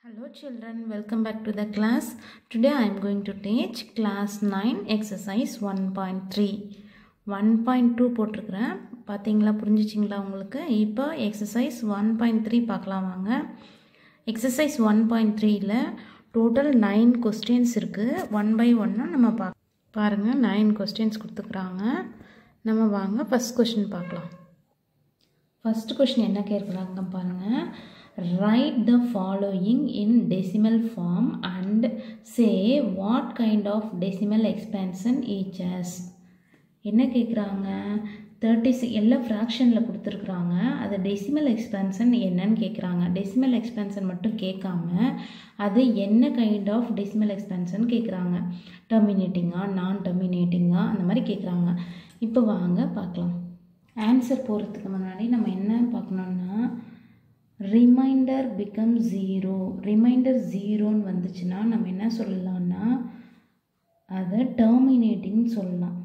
Hello children, welcome back to the class. Today I am going to teach class 9 exercise 1.3. 1.2 போட்டிருக்கிறேன். பார்த்தீங்களா, புரிஞ்சிச்சிங்களா உங்களுக்கு? இப்போ exercise 1.3 பார்க்கலாம் வாங்க. exercise 1.3ல total 9 questions இருக்கு. 1 by 1 நம்ம பாருங்க 9 questions கொடுத்துக்கிறாங்க. நம்ம வாங்க first question பார்க்கலாம். first question என்ன கேட்குறாங்க பாருங்க. Write the following in decimal form and say what kind of decimal expansion each has. என்ன கேட்குறாங்க, 36 எல்லா ஃப்ராக்ஷனில் கொடுத்துருக்குறாங்க. அது டெசிமல் எக்ஸ்பேன்ஷன் என்னன்னு கேட்குறாங்க. டெசிமல் எக்ஸ்பேன்ஷன் மட்டும் கேட்காம அது என்ன கைண்ட் ஆஃப் டெசிமல் எக்ஸ்பேன்ஷன் கேட்குறாங்க. டெர்மினேட்டிங்கா, நான் டெர்மினேட்டிங்கா, அந்த மாதிரி கேட்குறாங்க. இப்போ வாங்க பார்க்கலாம். ஆன்சர் போகிறதுக்கு முன்னாடி நம்ம என்ன பார்க்கணுன்னா, ரிமைண்டர் பிகம் 0. ரிமைண்டர் 0ன்னு வந்துச்சுன்னா நம்ம என்ன சொல்லலாம்னா அதை டெர்மினேட்டிங் சொல்லலாம்.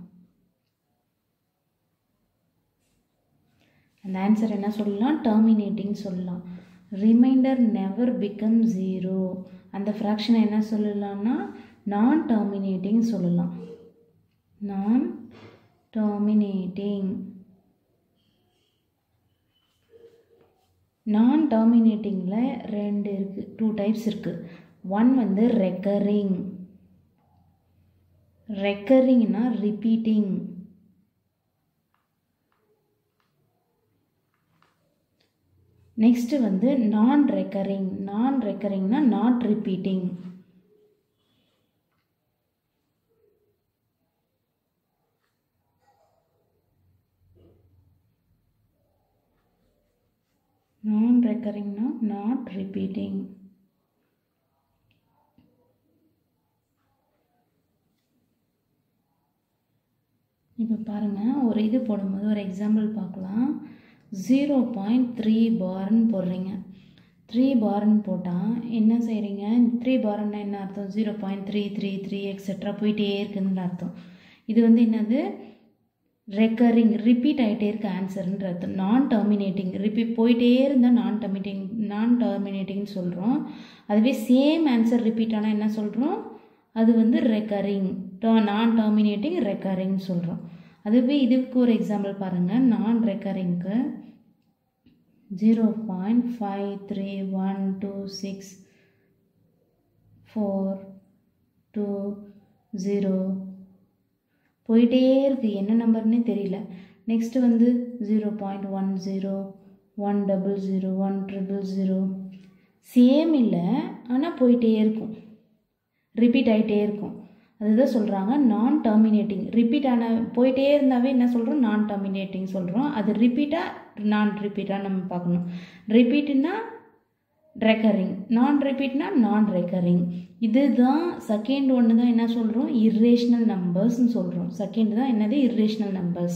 அந்த ஆன்சர் என்ன சொல்லலாம், டெர்மினேட்டிங் சொல்லலாம். ரிமைண்டர் நெவர் பிகம் 0, அந்த ஃப்ராக்ஷனை என்ன சொல்லலாம்னா நான் டெர்மினேட்டிங் சொல்லலாம். நான் டெர்மினேட்டிங். நான் டெர்மினேட்டிங்கில் ரெண்டு இருக்குது, 2 டைப்ஸ் இருக்குது. ஒன் வந்து ரெக்கரிங். ரெக்கரிங்னா ரிப்பீட்டிங். நெக்ஸ்ட்டு வந்து நான் ரெக்கரிங். நான் ரெக்கரிங்னா நாட் ரிப்பீட்டிங். non-recurring-னா not repeating. இப்போ பாருங்க, ஒரு இது போடும்போது ஒரு எக்ஸாம்பிள் பார்க்கலாம். 0.3 பார்ன்னு போடுறீங்க. 3 பார்ன்னு போட்டால் என்ன செய்கிறீங்க, 3 பார்ன்னா என்ன அர்த்தம், 0.333 எக்ஸெட்ரா போயிட்டே இருக்குதுன்னு அர்த்தம். இது வந்து என்னது, ரெக்கரிங், ரிப்பீட் ஆகிட்டே இருக்க ஆன்சர்ன்ற அர்த்தம். நான் டெர்மினேட்டிங், ரிப்பீட் போயிட்டே இருந்தால் நான் டெர்மினேட்டிங்னு சொல்கிறோம். அதுவே சேம் ஆன்சர் ரிப்பீட் ஆனால் என்ன சொல்கிறோம், அது வந்து ரெக்கரிங். நான் டெர்மினேட்டிங் ரெக்கரிங்னு சொல்கிறோம். அதுவே இதுக்கு ஒரு எக்ஸாம்பிள் பாருங்கள். நான் ரெக்கரிங்க்கு 0.5312642 போயிட்டே இருக்குது, என்ன நம்பர்னே தெரியல. நெக்ஸ்ட்டு வந்து 0.10 100 100 சேம் இல்லை, ஆனால் போயிட்டே இருக்கும், ரிப்பீட் ஆகிட்டே இருக்கும். அதுதான் சொல்கிறாங்க நான் டெர்மினேட்டிங். ரிப்பீட் ஆன போயிட்டே இருந்தாவே என்ன சொல்கிறோம், நான் டெர்மினேட்டிங் சொல்கிறோம். அது ரிப்பீட்டாக நான் ரிப்பீட்டாக நம்ம பார்க்கணும். ரிப்பீட்டுன்னா ரெக்கரிங், நான் ரிப்பீட்னா நான் ரெக்கரிங். இதுதான் செகண்ட் ஒன்று தான் என்ன சொல்கிறோம், இர்ரேஷனல் நம்பர்ஸ்ன்னு சொல்கிறோம். செகண்ட் தான் என்னது, இர்ரேஷனல் நம்பர்ஸ்,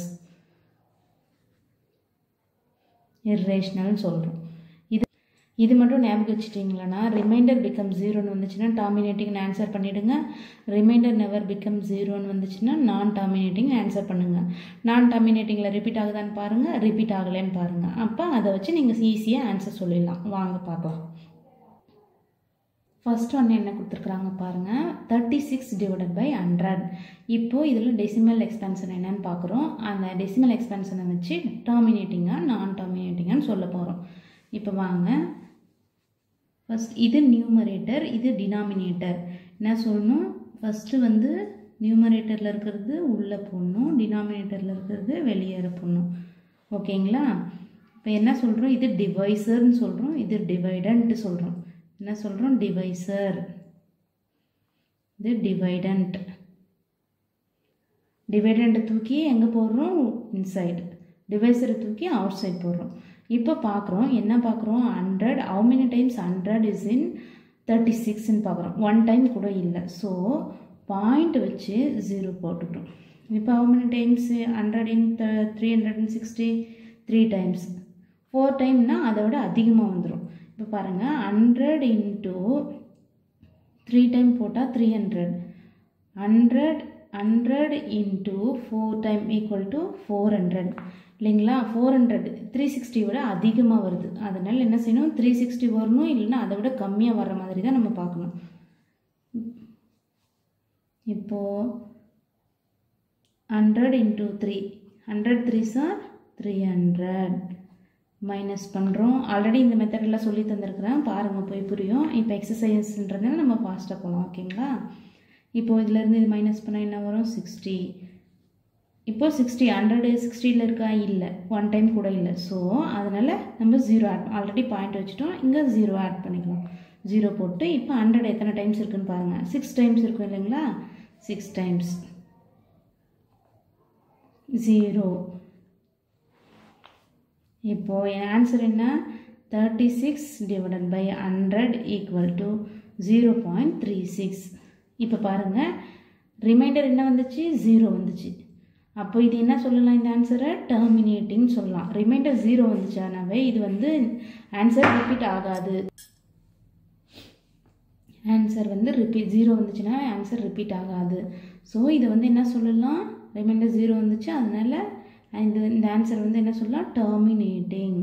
இர்ரேஷனல்னு சொல்கிறோம். இது மட்டும் ஞாபகம் வச்சுட்டிங்களா, ரிமைண்டர் பிகம் 0ன்னு வந்துச்சுன்னா டெர்மினேட்டிங்னு ஆன்சர் பண்ணிவிடுங்க. ரிமைண்டர் நெவர் பிகம் 0ன்னு வந்துச்சுன்னா நான் டெர்மினேட்டிங் ஆன்சர் பண்ணுங்கள். நான் டெர்மினேட்டிங்கில் ரிப்பீட் ஆகுதான்னு பாருங்கள், ரிப்பீட் ஆகலைன்னு பாருங்கள். அப்போ அதை வச்சு நீங்கள் ஈஸியாக ஆன்சர் சொல்லிடலாம். வாங்க பார்க்கலாம். ஃபர்ஸ்ட் ஒன்று என்ன கொடுத்துருக்குறாங்க பாருங்கள், 36 டிவைடட் பை 100. இப்போது இதில் டெசிமல் எக்ஸ்பென்ஷன் என்னன்னு பார்க்குறோம். அந்த டெசிமல் எக்ஸ்பென்ஷனை வச்சு டெர்மினேட்டிங்காக நான் டெர்மினேட்டிங்கான்னு சொல்ல போகிறோம். இப்போ வாங்க, ஃபஸ்ட் இது நியூமரேட்டர், இது டினாமினேட்டர். என்ன சொல்லணும், ஃபஸ்ட்டு வந்து நியூமரேட்டரில் இருக்கிறது உள்ளே போடணும், டினாமினேட்டரில் இருக்கிறது வெளியேற போடணும். ஓகேங்களா? இப்போ என்ன சொல்கிறோம், இது டிவைசர்னு சொல்கிறோம், இது டிவைடன்ட்டு சொல்கிறோம். என்ன சொல்கிறோம், டிவைசர், இது டிவைடன்ட். டிவைடண்ட்டை தூக்கி எங்கே போடுறோம், இன்சைடு. டிவைசரை தூக்கி அவுட் சைட் போடுறோம். இப்போ பார்க்குறோம், என்ன பார்க்குறோம், 100. how many times 100 is in 36ன்னு பார்க்குறோம். 1 டைம் கூட இல்லை. ஸோ பாயிண்ட் வச்சு 0 போட்டுக்கிறோம். இப்போ how many times 100 in 360, 3 times. 4 டைம்னா அதை விட அதிகமாக வந்துடும். இப்போ பாருங்கள், 100 into 3 டைம் போட்டால் 300. 100 into 4 டைம் ஈக்குவல் டு 400. இல்லைங்களா. 400 360 விட அதிகமாக வருது. அதனால் என்ன செய்யணும், 360 வரணும், இல்லைன்னா அதை விட கம்மியாக வர்ற மாதிரி தான் நம்ம பார்க்கணும். இப்போது 100 into 3, 100 3s are 300. மைனஸ் பண்ணுறோம். ஆல்ரெடி இந்த மெத்தடெல்லாம் சொல்லி தந்திருக்கிறேன், பாருங்கள் போய் புரியும். இப்போ எக்ஸசைஸ்ன்றதுனால நம்ம ஃபாஸ்ட்டாக போகலாம். ஓகேங்களா. இப்போது இதிலேருந்து இது மைனஸ் பண்ணால் என்ன வரும், 60. இப்போ 60 100 60ல் இருக்கா, இல்லை, 1 டைம் கூட இல்லை. ஸோ அதனால் நம்ம 0 ஆட், ஆல்ரெடி பாயிண்ட் வச்சுட்டோம், இங்கே 0 ஆட் பண்ணிக்கலாம். 0 போட்டு இப்போ 100 எத்தனை டைம்ஸ் இருக்குன்னு பாருங்கள். 6 டைம்ஸ் இருக்கும் இல்லைங்களா. 6 டைம்ஸ் 0. இப்போது என் ஆன்சர் என்ன, 36 divided by 100 equal to 0.36. இப்போ பாருங்கள், ரிமைண்டர் என்ன வந்துச்சு, 0 வந்துச்சு. அப்போ இது என்ன சொல்லலாம், இந்த ஆன்சரை டெர்மினேட்டிங் சொல்லலாம். ரிமைண்டர் 0 வந்துச்சானாவே இது வந்து ஆன்சர் ரிப்பீட் ஆகாது. ஆன்சர் வந்து 0 வந்துச்சுன்னா ஆன்சர் ரிப்பீட் ஆகாது. ஸோ இதை வந்து என்ன சொல்லலாம், ரிமைண்டர் 0 வந்துச்சு, அதனால் இந்த ஆன்சர் வந்து என்ன சொல்லலாம், டெர்மினேட்டிங்.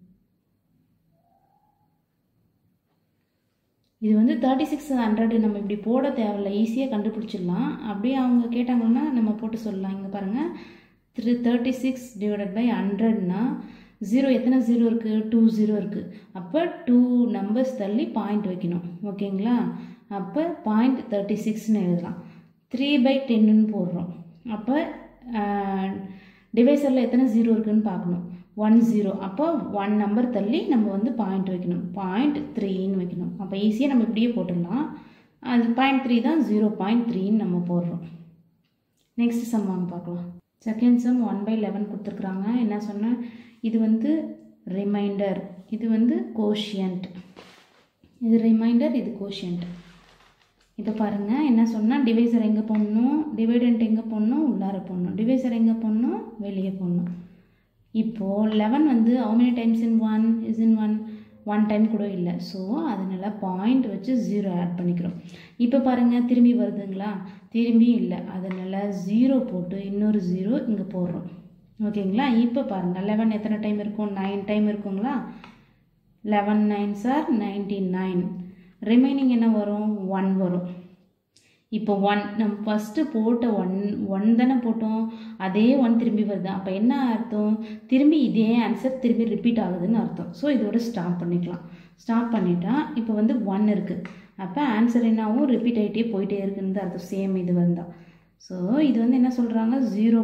இது வந்து 3600 நம்ம இப்படி போட தேவையில்லை, ஈஸியாக கண்டுபிடிச்சிடலாம். அப்படியே அவங்க கேட்டாங்கன்னா நம்ம போட்டு சொல்லலாம். இங்கே பாருங்கள், 36 divided by 100னா 0 எத்தனை 0 இருக்குது, 2 0 இருக்குது. அப்போ 2 நம்பர்ஸ் தள்ளி பாயிண்ட் வைக்கணும். ஓகேங்களா. அப்போ 0.36ன்னு எழுதலாம். 3/10ன்னு போடுறோம். அப்போ டிவைசரில் எத்தனை 0 இருக்குதுன்னு பார்க்கணும், 1 0. அப்போ 1 நம்பர் தள்ளி நம்ம வந்து பாயிண்ட் வைக்கணும், 0.3ன்னு வைக்கணும். அப்போ ஈஸியாக நம்ம இப்படியே போட்டுடலாம். அது 0.3 தான் 0.3ன்னு நம்ம போடுறோம். நெக்ஸ்ட் சம் வாங்க பார்க்கலாம். செகண்ட் சம் 1/11 கொடுத்துருக்குறாங்க. என்ன சொன்னால், இது வந்து ரிமைண்டர், இது வந்து கோஷியன்ட். இது ரிமைண்டர், இது கோஷியன்ட். இப்போ பாருங்கள், என்ன சொன்னால், டிவைசர் எங்கே போடணும், டிவைடண்ட் எங்கே போடணும், உள்ளார போடணும். டிவைசர் எங்கே போடணும், வெளியே போடணும். இப்போது 11 வந்து how many times in 1 is in 1 time கூட இல்லை. ஸோ அதனால் பாயிண்ட் வச்சு 0 ஆட் பண்ணிக்கிறோம். இப்போ பாருங்கள், திரும்பி வருதுங்களா, திரும்பி இல்லை, அதனால் 0 போட்டு இன்னொரு 0 இங்கே போடுறோம். ஓகேங்களா. இப்போ பாருங்கள், 11 எத்தனை டைம் இருக்கும், 9 டைம் இருக்குங்களா. 11 9s are 99. ரிமைனிங் என்ன வரும், 1 வரும். இப்போ 1 நம்ம ஃபஸ்ட்டு போட்ட 1 தானே போட்டோம், அதே 1 திரும்பி வருது. அப்போ என்ன அர்த்தம், திரும்பி இதே ஆன்சர் திரும்பி ரிப்பீட் ஆகுதுன்னு அர்த்தம். ஸோ இதோட ஸ்டாப் பண்ணிக்கலாம். ஸ்டாப் பண்ணிட்டா இப்போ வந்து 1 இருக்குது. அப்போ ஆன்சர் என்னாவும் ரிப்பீட் ஆகிட்டே போயிட்டே இருக்குன்னு அர்த்தம், சேம் இது வந்தால். ஸோ இது வந்து என்ன சொல்கிறாங்க,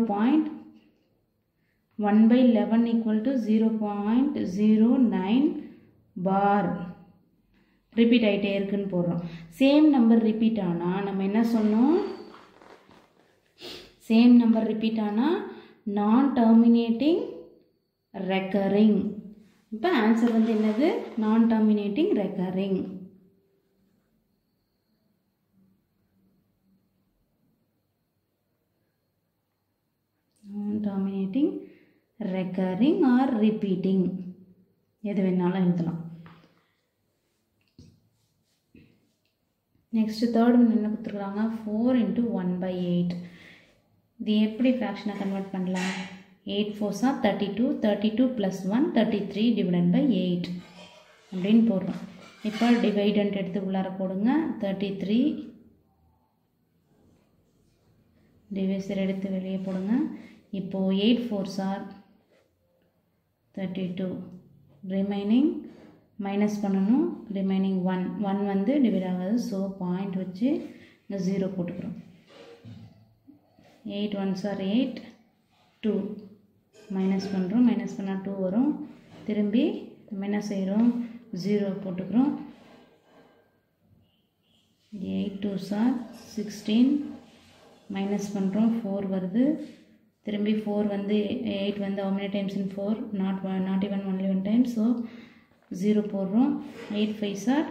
0.1/11 ஈக்குவல் டு 0.09 பார் ரிப்பீட் ஆகிட்டே இருக்குன்னு போடுறோம். சேம் நம்பர் ரிப்பீட் ஆனால் நம்ம என்ன சொன்னோம், சேம் நம்பர் ரிப்பீட் ஆனால் நான் டெர்மினேட்டிங் ரெக்கரிங். இப்போ ஆன்சர் வந்து என்னது, non terminating recurring. Non terminating recurring or repeating, எது வேணாலும் எழுதலாம். நெக்ஸ்ட்டு தேர்ட் ஒன் என்ன கொடுத்துருக்குறாங்க, 4 into 1/8. இது எப்படி ஃப்ராக்ஷனாக கன்வெர்ட் பண்ணலாம், 8 4s are 32, 32 + 1 33 divided by 8 அப்படின்னு போடுறோம். இப்போ டிவைடண்ட் எடுத்து உள்ளார போடுங்க, 33 டிவைசர் எடுத்து வெளியே போடுங்க. இப்போது 8 4s are 32, ரிமைனிங் மைனஸ் பண்ணணும், ரிமைனிங் 1 வந்து டிவைட் ஆகாது. ஸோ பாயிண்ட் வச்சு இந்த 0 போட்டுக்கிறோம். 8 1s are 8, 2 மைனஸ் பண்ணுறோம், மைனஸ் பண்ணால் 2 வரும். திரும்பி நம்ம என்ன செய்கிறோம், 0 போட்டுக்கிறோம். 8 2s are 16, மைனஸ் பண்ணுறோம், 4 வருது. திரும்பி 4 வந்து 8 வந்து how many times in 4, not even only 1 time. So 0 போடுறோம். 8 5s are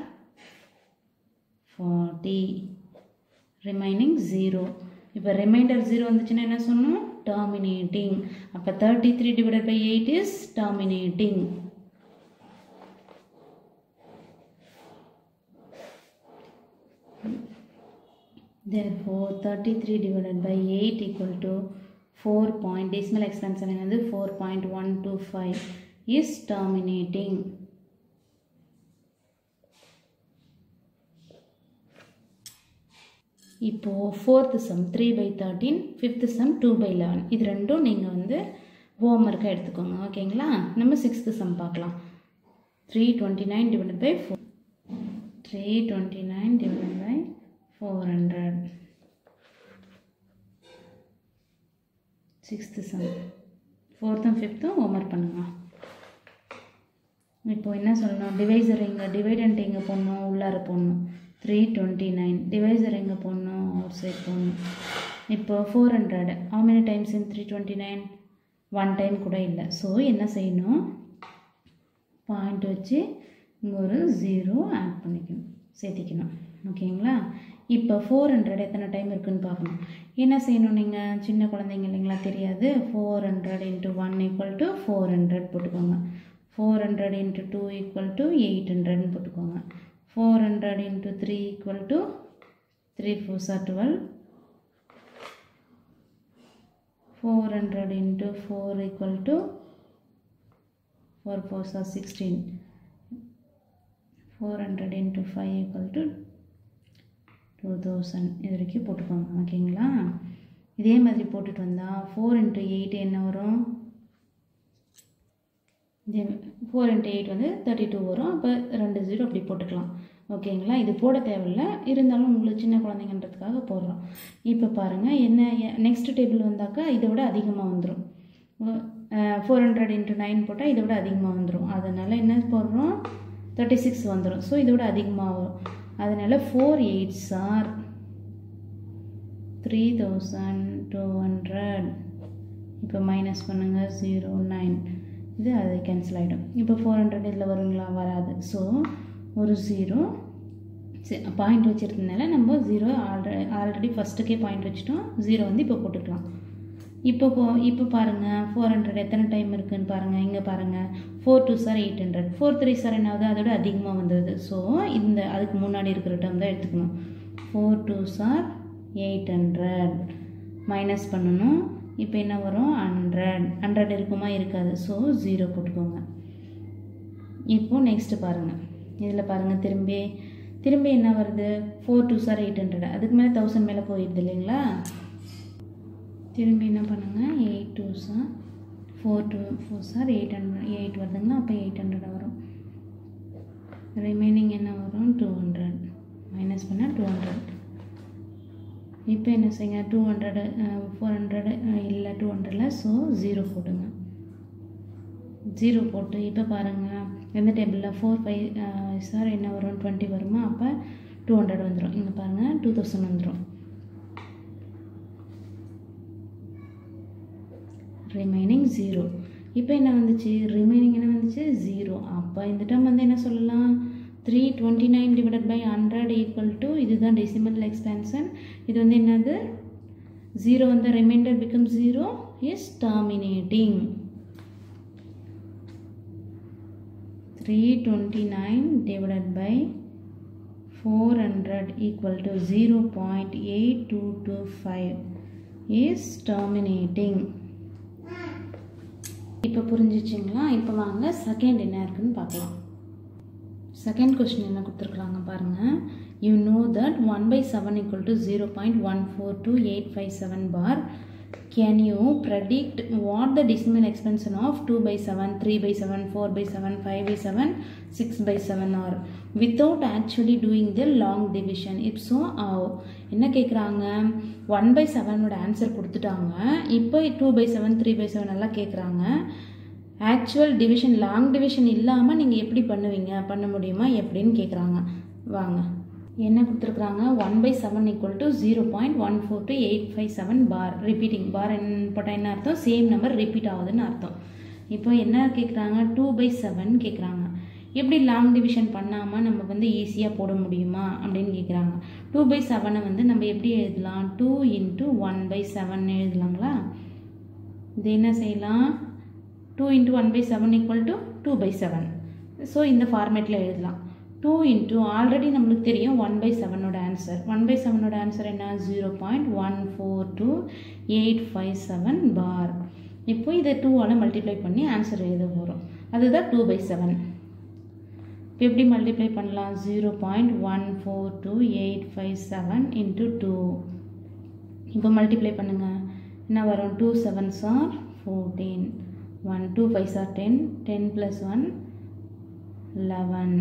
40, ரிமைனிங் 0. இப்போ ரிமைண்டர் 0 வந்துச்சுன்னா என்ன சொன்னோம், டெர்மினேட்டிங். அப்போ 33 divided by 8 is terminating. Therefore 33 divided by 8 equal to 4 point decimal expansion என்னது 4.125 is terminating. இப்போ 4th sum 3/13, 5th sum 2/11. இது ரெண்டும் நீங்கள் வந்து ஹோம்ஒர்க்கை எடுத்துக்கோங்க. ஓகேங்களா? நம்ம 6th sum பார்க்கலாம். 329 divided by 4. 329 divided by 400. 6th sum. 4th and 5th homework பண்ணுங்க. இப்போ என்ன சொல்லணும்? டிவைசர் எங்கே, டிவைடண்ட் எங்கே போடணும், உள்ளார போடணும். 329 டிவைசர் எங்கே போடணும், அவுட் சைட் போடணும். இப்போ 400 how many times in 329? 1 time கூட இல்லை. ஸோ என்ன செய்யணும், பாயிண்ட் வச்சு இங்கே ஒரு 0 ஆட் பண்ணிக்கணும், சேர்த்திக்கணும். ஓகேங்களா? இப்போ 400 எத்தனை டைம் இருக்குதுன்னு பார்க்கணும். என்ன செய்யணும், நீங்கள் சின்ன குழந்தைங்க இல்லைங்களா, தெரியாது. 400 × 1 = 400 போட்டுக்கோங்க. 400 × 2 = 800 போட்டுக்கோங்க. 400 × 3 = 3 4s are 12. 400 × 4 = 4 4s are 16. 400 × 5 = 2000. இது வரைக்கும் போட்டுக்கோங்க. ஓகேங்களா? இதே மாதிரி போட்டுட்டு வந்தால் 4 × 8 என்ன வரும், 4 × 8 வந்து 32 வரும். அப்போ 2 0 அப்படி போட்டுக்கலாம். ஓகேங்களா? இது போட தேவையில்லை, இருந்தாலும் உங்களுக்கு சின்ன குழந்தைங்கன்றதுக்காக போடுறோம். இப்போ பாருங்கள், என்ன நெக்ஸ்ட் டேபிள் வந்தாக்கா இதை விட அதிகமாக வந்துடும். 400 × 9 போட்டால் இதை விட அதிகமாக வந்துடும். அதனால் என்ன போடுறோம், 36 வந்துடும். ஸோ இதை விட அதிகமாக வரும். அதனால் 4 8s are 3200. இப்போ மைனஸ் பண்ணுங்கள், 0 9. இது அது கேன்சல் ஆகிடும். இப்போ 400 இதில் வருங்களா, வராது. ஸோ ஒரு 0 பாயிண்ட் வச்சுருந்தனால நம்ம 0 ஆல்ரெடி ஃபஸ்ட்டுக்கே பாயிண்ட் வச்சுட்டோம். 0 வந்து இப்போ போட்டுக்கலாம். இப்போ பாருங்கள், 400 எத்தனை டைம் இருக்குதுன்னு பாருங்கள். இங்கே பாருங்கள், 4 2s are 800. 4 3s are என்னாவது, அதோட அதிகமாக வந்தது. ஸோ இந்த அதுக்கு முன்னாடி இருக்கிற டேர்ம் தான் எடுத்துக்கணும். 4 2s are 800 மைனஸ் பண்ணணும். இப்போ என்ன வரும், 100 இருக்குமா, இருக்காது. ஸோ 0 போட்டுக்கோங்க. இப்போது நெக்ஸ்ட்டு பாருங்கள், இதில் பாருங்கள், திரும்பி என்ன வருது, 4 2s are 800. அதுக்கு மேலே 1000 மேலே போயிடுது இல்லைங்களா? திரும்பி என்ன பண்ணுங்கள், 8 2s are 4 4s are 800. 8 வருதுங்களா, அப்போ 800 வரும். ரிமைனிங் என்ன வரும், 200. மைனஸ் பண்ணால் 200. இப்போ என்ன செய்யுங்க, 200 400 இல்லை 200ல். ஸோ 0 போட்டுங்க. 0 போட்டு இப்போ பாருங்கள், எந்த டேபிளில் 4 5 சார் என்ன வரும், 20 வருமா, அப்போ 200 வந்துடும். இங்கே பாருங்கள், 2000 வந்துடும். ரிமைனிங் 0. இப்போ என்ன வந்துச்சு, ரிமைனிங் என்ன வந்துச்சு, 0. அப்போ இந்த டேர்ம் வந்து என்ன சொல்லலாம், 329 divided by 100 = இதுதான் டெசிமல் எக்ஸ்பேன்ஷன். இது வந்து என்னது, 0 வந்து remainder become 0 is terminating. 329 divided by 400 = 0.8225 is terminating. இப்போ புரிஞ்சிச்சிங்களா? இப்போ வாங்க செகண்ட் என்ன இருக்குன்னு பார்க்கலாம். செகண்ட் கொஸ்டின் என்ன கொடுத்துருக்குறாங்க பாருங்கள். You know that 1/7 = 0.142857 bar. Can you predict what the decimal expansion of 2/7, 3/7, 4/7, 5/7, 6/7 are without actually doing the long division? If so, how? என்ன கேட்குறாங்க, 1/7 ஆன்சர் கொடுத்துட்டாங்க. இப்போ 2/7, 3/7 எல்லாம் கேட்குறாங்க. ஆக்சுவல் டிவிஷன், லாங் டிவிஷன் இல்லாமல் நீங்கள் எப்படி பண்ணுவீங்க, பண்ண முடியுமா எப்படின்னு கேட்குறாங்க. வாங்க, என்ன கொடுத்துருக்குறாங்க, 1/7 = 0.142857 பார். ரிப்பீட்டிங் பார் போட்டால் என்ன அர்த்தம், சேம் நம்பர் ரிப்பீட் ஆகுதுன்னு அர்த்தம். இப்போ என்ன கேட்குறாங்க, 2/7 கேட்குறாங்க. எப்படி லாங் டிவிஷன் பண்ணாமல் நம்ம வந்து ஈஸியாக போட முடியுமா அப்படின்னு கேட்குறாங்க. 2/7 வந்து நம்ம எப்படி எழுதலாம், 2 × 1/7 எழுதலாங்களா? இது என்ன செய்யலாம், 2 × 1/7 = 2/7. ஸோ இந்த ஃபார்மேட்டில் எழுதலாம். 2 into ஆல்ரெடி நம்மளுக்கு தெரியும் 1/7 ஆன்சர். 1/7 ஆன்சர் என்ன? 0.142857 பார். இப்போ இதை 2ஆல் மல்டிப்ளை பண்ணி ஆன்சர் எழுத போகிறோம். அதுதான் 2/7. இப்போ எப்படி மல்டிப்ளை பண்ணலாம்? 0.142857 into 2. இப்போ மல்டிப்ளை பண்ணுங்கள். என்ன வரும்? 2 7s are 14. 1 2 5s are 10. 10 plus 1 11.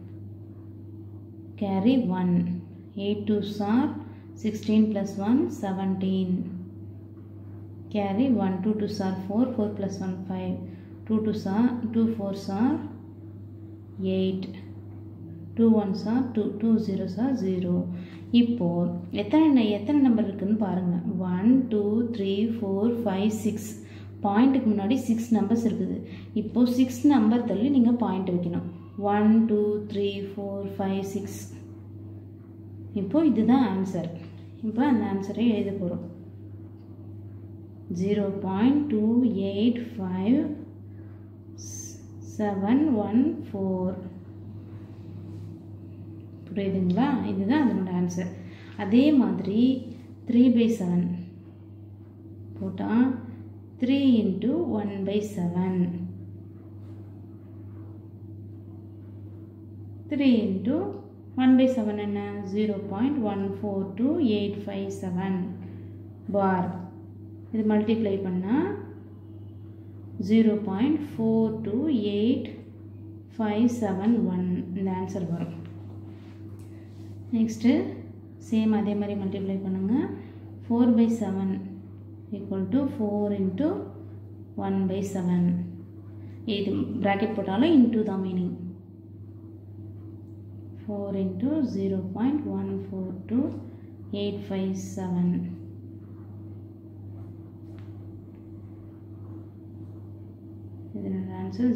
Carry 1. 8 2s are 16 plus 1 17. Carry 1. 2 2s are 4. 4 plus 1 5. 2 2s are 2 4s are 8. 2 1s are 2. 2 0s are 0. இப்போ எத்தனை நம்பர் இருக்குன்னு பாருங்கள். 1 2 3 4 5 6. பாயிண்ட்டுக்கு முன்னாடி 6 நம்பர்ஸ் இருக்குது. இப்போது 6 நம்பர் தள்ளி நீங்கள் பாயிண்ட் வைக்கணும். 1 2 3 4 5 6. இப்போ இதுதான் ஆன்சர். இப்போ அந்த ஆன்சரை எழுத போகிறோம். 0.285714. புரியுதுங்களா? இதுதான் அதனோட ஆன்சர். அதே மாதிரி 3/7 போட்டால் 3 into 1/7. 3 into 1/7 என்ன? 0.142857 பார். இது மல்டிப்ளை பண்ணால் 0.428571 இந்த ஆன்சர் வரும். நெக்ஸ்ட்டு சேம் அதே மாதிரி மல்டிப்ளை பண்ணுங்கள். 4/7 equal to 4 into 1/7. இது bracket போட்டாலும் into தான் மீனிங். 4 into 0.142857. இதனோட ஆன்சர்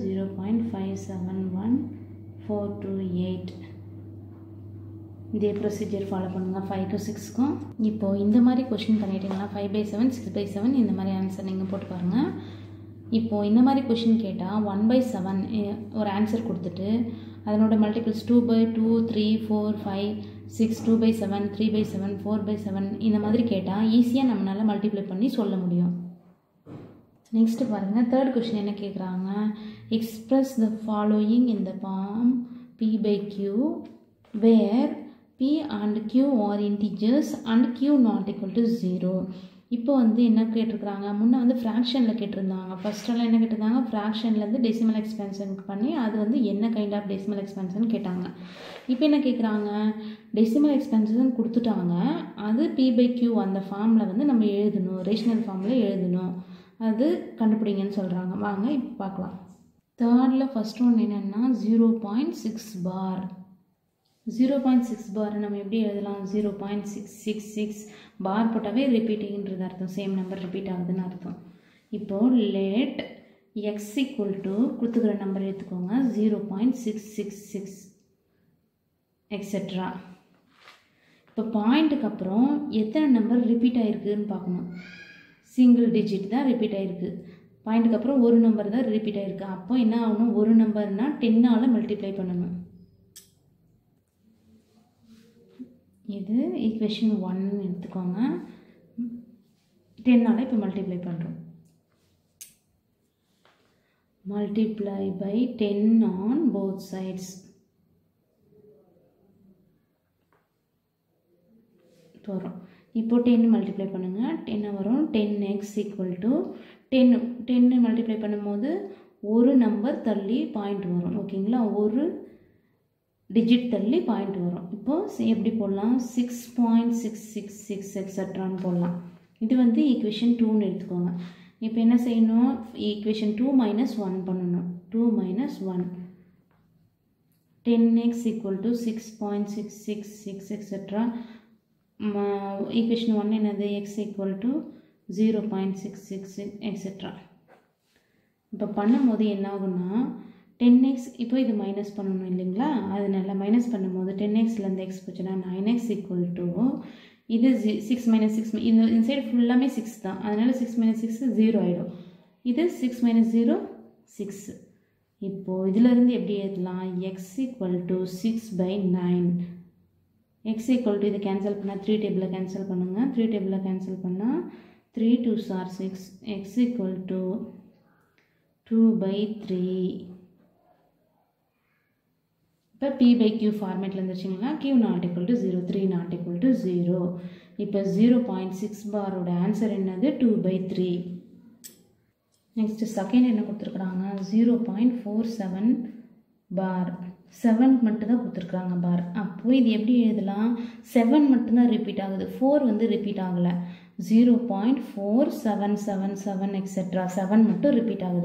0.571428. இதே ப்ரொசீஜர் ஃபாலோ பண்ணுங்கள் 5 to 6க்கும். இப்போது இந்த மாதிரி கொஷின் பண்ணிட்டீங்கன்னா 5/7 6/7 இந்த மாதிரி ஆன்சர் நீங்கள் போட்டு பாருங்கள். இப்போது இந்த மாதிரி கொஷின் கேட்டால் 1/7 ஒரு ஆன்சர் கொடுத்துட்டு அதனோட மல்டிபிள்ஸ் 2/2 3 4 5 6 2/7 3/7 4/7 இந்த மாதிரி கேட்டால் ஈஸியாக நம்மளால் மல்டிப்ளை பண்ணி சொல்ல முடியும். நெக்ஸ்ட்டு பாருங்கள், தேர்ட் கொஷின் என்ன கேட்குறாங்க? Express the following in the form P/Q where P and Q are integers and Q not equal to 0. இப்போ வந்து என்ன கேட்டிருக்கிறாங்க? முன்னே வந்து ஃப்ராக்ஷனில் கேட்டிருந்தாங்க. ஃபஸ்ட்டெல்லாம் என்ன கேட்டிருந்தாங்க? ஃப்ராக்ஷன்லேருந்து டெசிமல் எக்ஸ்பென்ஷன் பண்ணி அது வந்து என்ன கைண்ட் ஆஃப் டெசிமல் எக்ஸ்பென்ஷன் கேட்டாங்க. இப்போ என்ன கேட்குறாங்க? டெசிமல் எக்ஸ்பென்ஷன் கொடுத்துட்டாங்க. அது P/Q அந்த ஃபார்மில் வந்து நம்ம எழுதணும், ரேஷனல் ஃபார்மில் எழுதணும். அது கண்டுபிடிங்கன்னு சொல்கிறாங்க. வாங்க இப்போ பார்க்கலாம். தேர்டில் ஃபஸ்ட் ஒன் என்னென்னா 0.6 பார். 0.6 பார் நம்ம எப்படி எழுதலாம்? 0.666 பார் போட்டாவே ரிப்பீட்டிங்கிறது அர்த்தம், சேம் நம்பர் ரிப்பீட் ஆகுதுன்னு அர்த்தம். இப்போது லெட் எக்ஸ் ஈக்குவல் டு கொடுத்துக்கிற நம்பர் எடுத்துக்கோங்க 0.666 எக்ஸெட்ரா. இப்போ பாயிண்ட்டுக்கு அப்புறம் எத்தனை நம்பர் ரிப்பீட் ஆகிருக்குன்னு பார்க்கணும். சிங்கிள் டிஜிட் தான் ரிப்பீட் ஆகிருக்கு. பாயிண்ட்டுக்கு அப்புறம் ஒரு நம்பர் தான் ரிப்பீட் ஆகிருக்கு. அப்போ என்ன ஆகணும்? ஒரு நம்பர்னால் 10ஆல் மல்டிப்ளை பண்ணணும். இது ஈக்குவேஷன் 1 எடுத்துக்கோங்க. 10ஆல் இப்போ மல்டிப்ளை பண்ணுறோம். Multiply by 10 on both sides போகிறோம். இப்போ 10 மல்டிப்ளை பண்ணுங்கள். 10 வரும். 10x ஈக்குவல் டு 10 மல்டிப்ளை பண்ணும்போது ஒரு நம்பர் தள்ளி பாயிண்ட் வரும். ஓகேங்களா? ஒரு டிஜிட் தள்ளி பாயிண்ட் வரும். இப்போது எப்படி போடலாம்? 6.666 எக்ஸட்ரான்னு போடலாம். இது வந்து ஈக்குவேஷன் 2ன்னு எடுத்துக்கோங்க. இப்போ என்ன செய்யணும்? ஈக்குவேஷன் 2 - 1 பண்ணணும். 2 - 1 10x equal to 6.666 extra. Equation 1 என்னது? X equal to 0.666 etcetera. இப்போ பண்ணும்போது என்ன ஆகுன்னா 10x இப்போ இது மைனஸ் பண்ணணும் இல்லைங்களா? அதனால மைனஸ் பண்ணும்போது 10xலேருந்து எக்ஸ் போச்சுன்னா 9x ஈக்குவல் டு இது 6 - 6 இந்த சைடு ஃபுல்லாமே 6 தான். அதனால் 6 - 6 0 ஆகிடும். இது 6 - 0 6 இப்போது இதிலிருந்து எப்படி எழுதலாம்? x = 6/9. x = இதை கேன்சல் பண்ணால் 3 டேபிளில் கேன்சல் பண்ணுங்கள். 3 டேபிளில் கேன்சல் பண்ணால் 3 2s are 6. x = 2/3. இப்போ p/q ஃபார்மேட்டில் இருந்துச்சுங்களா, q not equal to 0, 3 not equal to 0. இப்போ 0.6 பாரோட ஆன்சர் என்னது? 2/3. நெக்ஸ்ட் செகண்ட் என்ன கொடுத்துருக்குறாங்க? 0.47 பார். 7 மட்டும்தான் கொடுத்துருக்குறாங்க பார். அப்போது இது எப்படி எழுதலாம்? 7 மட்டும்தான் ரிப்பீட் ஆகுது, 4 வந்து ரிப்பீட் ஆகலை. 0.4777 எக்ஸெட்ரா 7 மட்டும் ரிப்பீட் ஆகுது.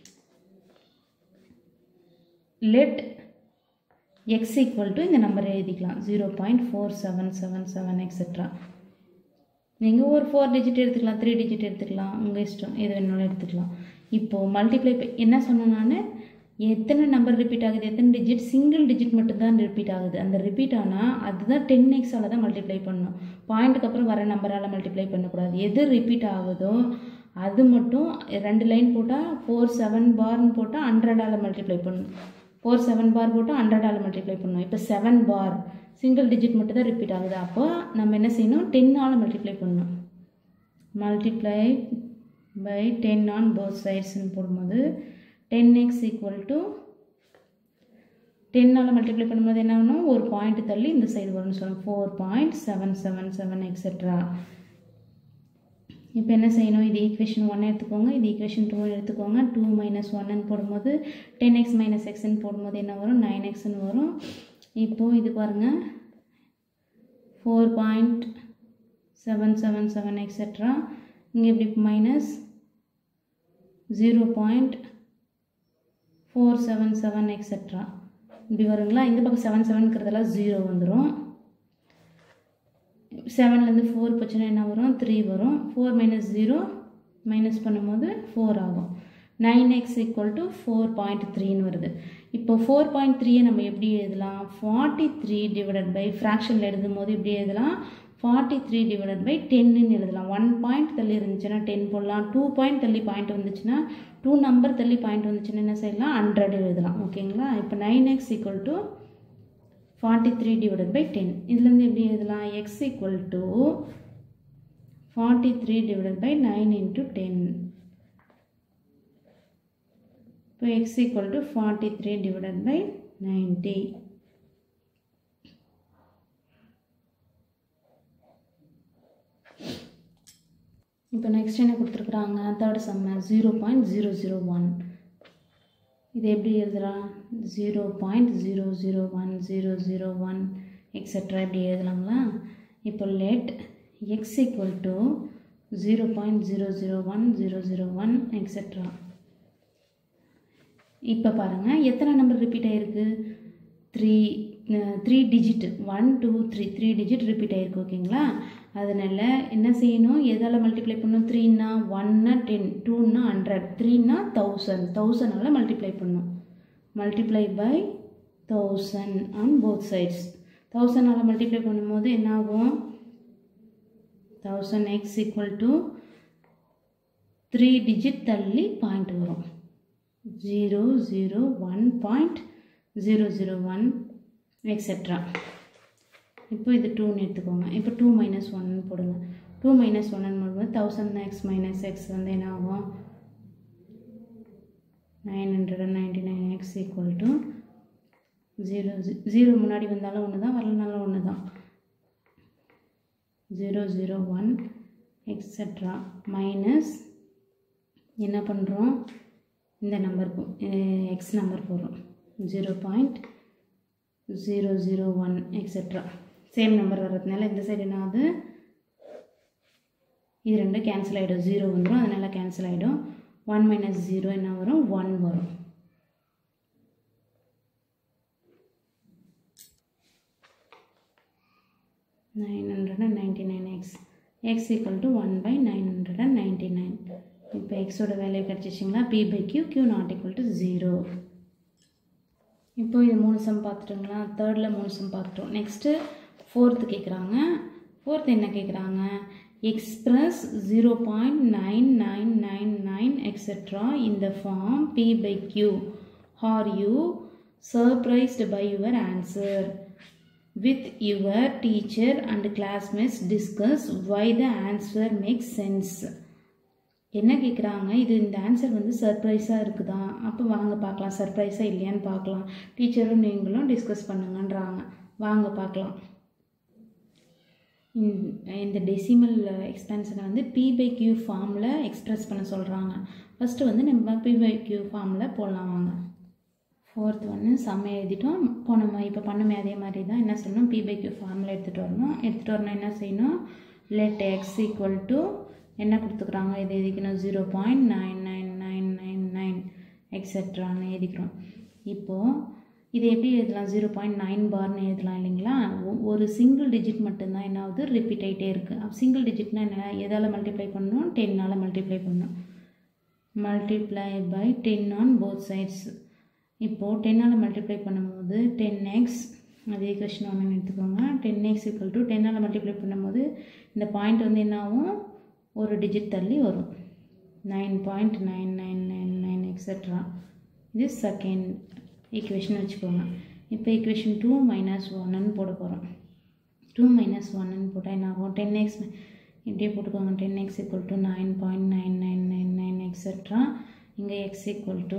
லெட் x = இந்த நம்பரை எழுதிக்கலாம் 0.4777 எக்ஸெட்ரா. நீங்கள் ஒரு 4 டிஜிட் எடுத்துக்கலாம், 3 டிஜிட் எடுத்துக்கலாம், உங்கள் இஷ்டம், எது வேணாலும் எடுத்துக்கலாம். இப்போது மல்டிப்ளை என்ன சொன்னேன் நான்? எத்தனை நம்பர் ரிப்பீட் ஆகுது, எத்தனை டிஜிட்? சிங்கிள் டிஜிட் மட்டும்தான் ரிப்பீட் ஆகுது. அந்த ரிப்பீட் ஆனால் அதுதான் 10xஆல் தான் மல்டிப்ளை பண்ணணும். பாயிண்ட்டுக்கு அப்புறம் வர நம்பரால் மல்டிப்ளை பண்ணக்கூடாது. எது ரிப்பீட் ஆகுதோ அது மட்டும் 2 லைன் போட்டால் 4 7 பார்னு போட்டால் 100ஆல் மல்டிப்ளை பண்ணணும். 4 7 பார் போட்டால் 100ஆல் மல்டிப்ளை பண்ணணும். இப்போ 7 பார் சிங்கிள் டிஜிட் மட்டும் தான் ரிப்பீட் ஆகுது. அப்போ நம்ம என்ன செய்யணும்? 10ஆல் மல்டிப்ளை பண்ணணும். மல்டிப்ளை பை 10 ஆன் போத் சைட்ஸ்ன்னு போடும்போது 10x = 10ஆல் மல்டிப்ளை பண்ணும்போது என்ன ஆகணும்? ஒரு பாயிண்ட் தள்ளி இந்த சைடு வரும்னு சொல்லணும். 4.777 எக்ஸெட்ரா. இப்போ என்ன செய்யணும்? இது ஈக்குவேஷன் 1 எடுத்துக்கோங்க, இது ஈக்குவேஷன் 2 எடுத்துக்கோங்க. 2 - 1ன்னு போடும்போது 10x - xன்னு போடும்போது என்ன வரும்? 9xன்னு வரும். இப்போது இது பாருங்கள், 4.777 எக்ஸெட்ரா. இங்கே எப்படி மைனஸ் 0.477 எக்ஸெட்ரா இப்படி வருங்களா? இந்த பக்கம் 7 7ங்கிறதெல்லாம் 0 வந்துடும். 7லேருந்து 4 போச்சுன்னா என்ன வரும்? 3 வரும். 4 - 0 மைனஸ் பண்ணும்போது 4 ஆகும். 9x = 4.3ன்னு வருது. இப்போ 4.3 நம்ம எப்படி எழுதலாம்? 43 ஃப்ராக்ஷனில் எழுதும் போது எப்படி எழுதலாம்? 43/10ன்னு எழுதலாம். 1 பாயிண்ட் தள்ளி இருந்துச்சுன்னா 10 போடலாம். 2 பாயிண்ட் தள்ளி பாயிண்ட் வந்துச்சுன்னா 2 நம்பர் தள்ளி பாயிண்ட் வந்துச்சுன்னா என்ன செய்யலாம்? 100 எழுதலாம். ஓகேங்களா? இப்போ 9x = 43/10. இதுலேருந்து எப்படி எழுதலாம்? x = 43/9 × 10. இப்போ x = 43/90. இப்போ நெக்ஸ்ட் என்ன கொடுத்துருக்குறாங்க? தேர்ட் சம்ம 0.001. இது எப்படி எழுதலாம்? 0.001 எக்ஸெட்ரா இப்படி எழுதலாங்களா? இப்போ லெட் x = 0.001 எக்ஸெட்ரா. இப்போ பாருங்கள், எத்தனை நம்பர் ரிப்பீட் ஆகிருக்கு? 3 டிஜிட். 1 2 3 டிஜிட் ரிப்பீட் ஆகிருக்கு. ஓகேங்களா? அதனால் என்ன செய்யணும்? எதால் மல்டிப்ளை பண்ணணும்? 3ன்னா 1ன்னா 10, 2ன்னா 100, 3ன்னா 1000. 1000ஆல் மல்டிப்ளை பண்ணணும். Multiply by 1000 on both sides. 1000ஆல் மல்டிப்ளை பண்ணும்போது என்ன ஆகும்? 1000x = 3 டிஜிட் தள்ளி பாயிண்ட் வரும். 001.001 எக்ஸெட்ரா. இப்போ இது 2ன்னு எடுத்துக்கோங்க. இப்போ 2 - 1ன்னு போடுங்க. 2 - 1ன்னு போடும்போது 1000x - x வந்து என்ன ஆகும்? 999x = 0 முன்னாடி வந்தாலும் ஒன்று தான், வரலனாலும் ஒன்று தான். 001 எக்ஸெட்ரா மைனஸ் என்ன பண்ணுறோம்? இந்த நம்பருக்கு எக்ஸ் நம்பர் போடுறோம். 0.001 எக்ஸெட்ரா. சேம் நம்பர் வர்றதுனால இந்த சைடு என்ன ஆகுது? இது ரெண்டும் கேன்சல் ஆகிடும். 0 வந்துடும், அதனால் கேன்சல் ஆகிடும். 1 - 0 என்ன வரும்? 1 வரும். x = 1/999. இப்போ எக்ஸோட வேல்யூ கிடச்சிச்சிங்களா? p/q q not equal to 0. இப்போ இது 3 சம் பார்த்துட்டுங்களா? தேர்டில் 3 சம் பார்த்துட்டோம். நெக்ஸ்ட்டு ஃபோர்த்து கேட்குறாங்க. ஃபோர்த்து என்ன கேட்குறாங்க? Express 0.9999 etcetera in the form p/q. Are you surprised by your answer? With your teacher and classmates discuss why the answer makes sense. என்ன கேட்குறாங்க, இது இந்த ஆன்சர் வந்து சர்ப்ரைஸாக இருக்குதா, அப்போ வாங்க பார்க்கலாம், சர்ப்ரைஸாக இல்லையான்னு பார்க்கலாம். டீச்சரும் நீங்களும் டிஸ்கஸ் பண்ணுங்கன்றாங்க. வாங்க பார்க்கலாம். இந்த டெசிமல் எக்ஸ்பென்ஷனை வந்து P/Q ஃபார்மில் எக்ஸ்ப்ரெஸ் பண்ண சொல்கிறாங்க. ஃபஸ்ட்டு வந்து நம்ம P/Q ஃபார்மில் போடலாம் வாங்க. ஃபோர்த் ஒன்று சம்ம எழுதிட்டோம். இப்போ பண்ணமே அதே மாதிரி தான். என்ன சொல்லணும், P/Q ஃபார்மில் எடுத்துகிட்டு வரணும். என்ன செய்யணும், let x equal to என்ன கொடுத்துக்கிறாங்க, இது எழுதிக்கணும் 0.99999 எக்ஸெட்ரான்னு எழுதிக்கிறோம். இப்போது இது எப்படி எழுதலாம், 0.9 பார்னு எழுதலாம் இல்லைங்களா. ஒரு சிங்கிள் டிஜிட் மட்டும்தான் என்ன ஆகுது, ரிப்பீட் ஆகிட்டே இருக்குது. சிங்கிள் டிஜிட்னால் என்ன, எதால் மல்டிப்ளை பண்ணணும், 10ஆல் மல்டிப்ளை பண்ணணும். Multiply by 10 on both sides. இப்போது 10ஆல் மல்டிப்ளை பண்ணும்போது 10x, அதே கொஸ்டின் ஒன்று எடுத்துக்கோங்க. 10x equal to 10ஆல் மல்டிப்ளை பண்ணும்போது இந்த பாயிண்ட் வந்து என்ன ஆகும், ஒரு டிஜிட் தள்ளி வரும், 9.9999 எக்ஸெட்ரா. இது செகண்ட் ஈக்குவேஷன் வச்சுக்கோங்க. இப்போ ஈக்குவேஷன் 2 - 1ன்னு போட போகிறோம். 2 - 1ன்னு போட்டால் என்ன ஆகும், 10x இப்படியே போட்டுக்கோங்க. 10x equal to 9.9999 etcetera. இங்கே x equal to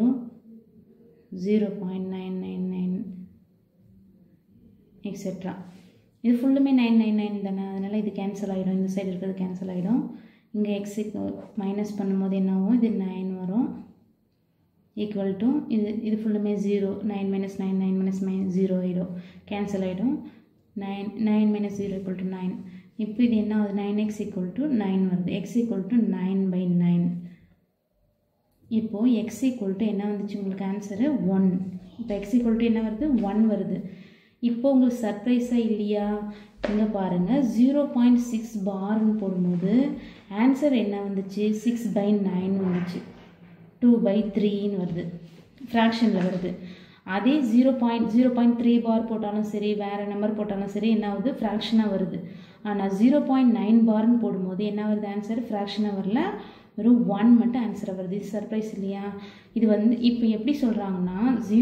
0.999 எக்ஸெட்ரா. இது ஃபுல்லுமே 999 தானே, அதனால் இது கேன்சல் ஆகிடும். இந்த சைடு இருக்கிறது கேன்சல் ஆகிடும். இங்கே எக்ஸுக்கு மைனஸ் பண்ணும்போது என்ன ஆகும், இது 9 வரும். ஈக்குவல் டு இது ஃபுல்லுமே 0. 9 - 9 0 ஆகிடும், கேன்சல் ஆகிடும். 9 - 0 = 9. இப்போ இது என்ன ஆகுது, 9x = 9 வருது. x = 9/9. இப்போது x = என்ன வந்துச்சு உங்களுக்கு ஆன்சரு, 1. இப்போ x = என்ன வருது, 1 வருது. இப்போ உங்களுக்கு சர்ப்ரைஸாக இல்லையா, இங்கே பாருங்கள் 0.6 பார்னு போடும்போது ஆன்சர் என்ன வந்துச்சு, 6/9 வந்துச்சு. 2/3ன்னு வருது, ஃப்ராக்ஷனில் வருது. அதே 0.3 பார் போட்டாலும் சரி, வேறு நம்பர் போட்டாலும் சரி என்ன ஆகுது, ஃப்ராக்ஷனாக வருது. ஆனால் 0.9 பார்னு போடும்போது என்ன வருது ஆன்சர், ஃப்ராக்ஷனாக வரல, வெறும் 1 மட்டும் ஆன்சராக வருது. இது சர்ப்ரைஸ் இல்லையா. இது வந்து இப்போ எப்படி சொல்கிறாங்கன்னா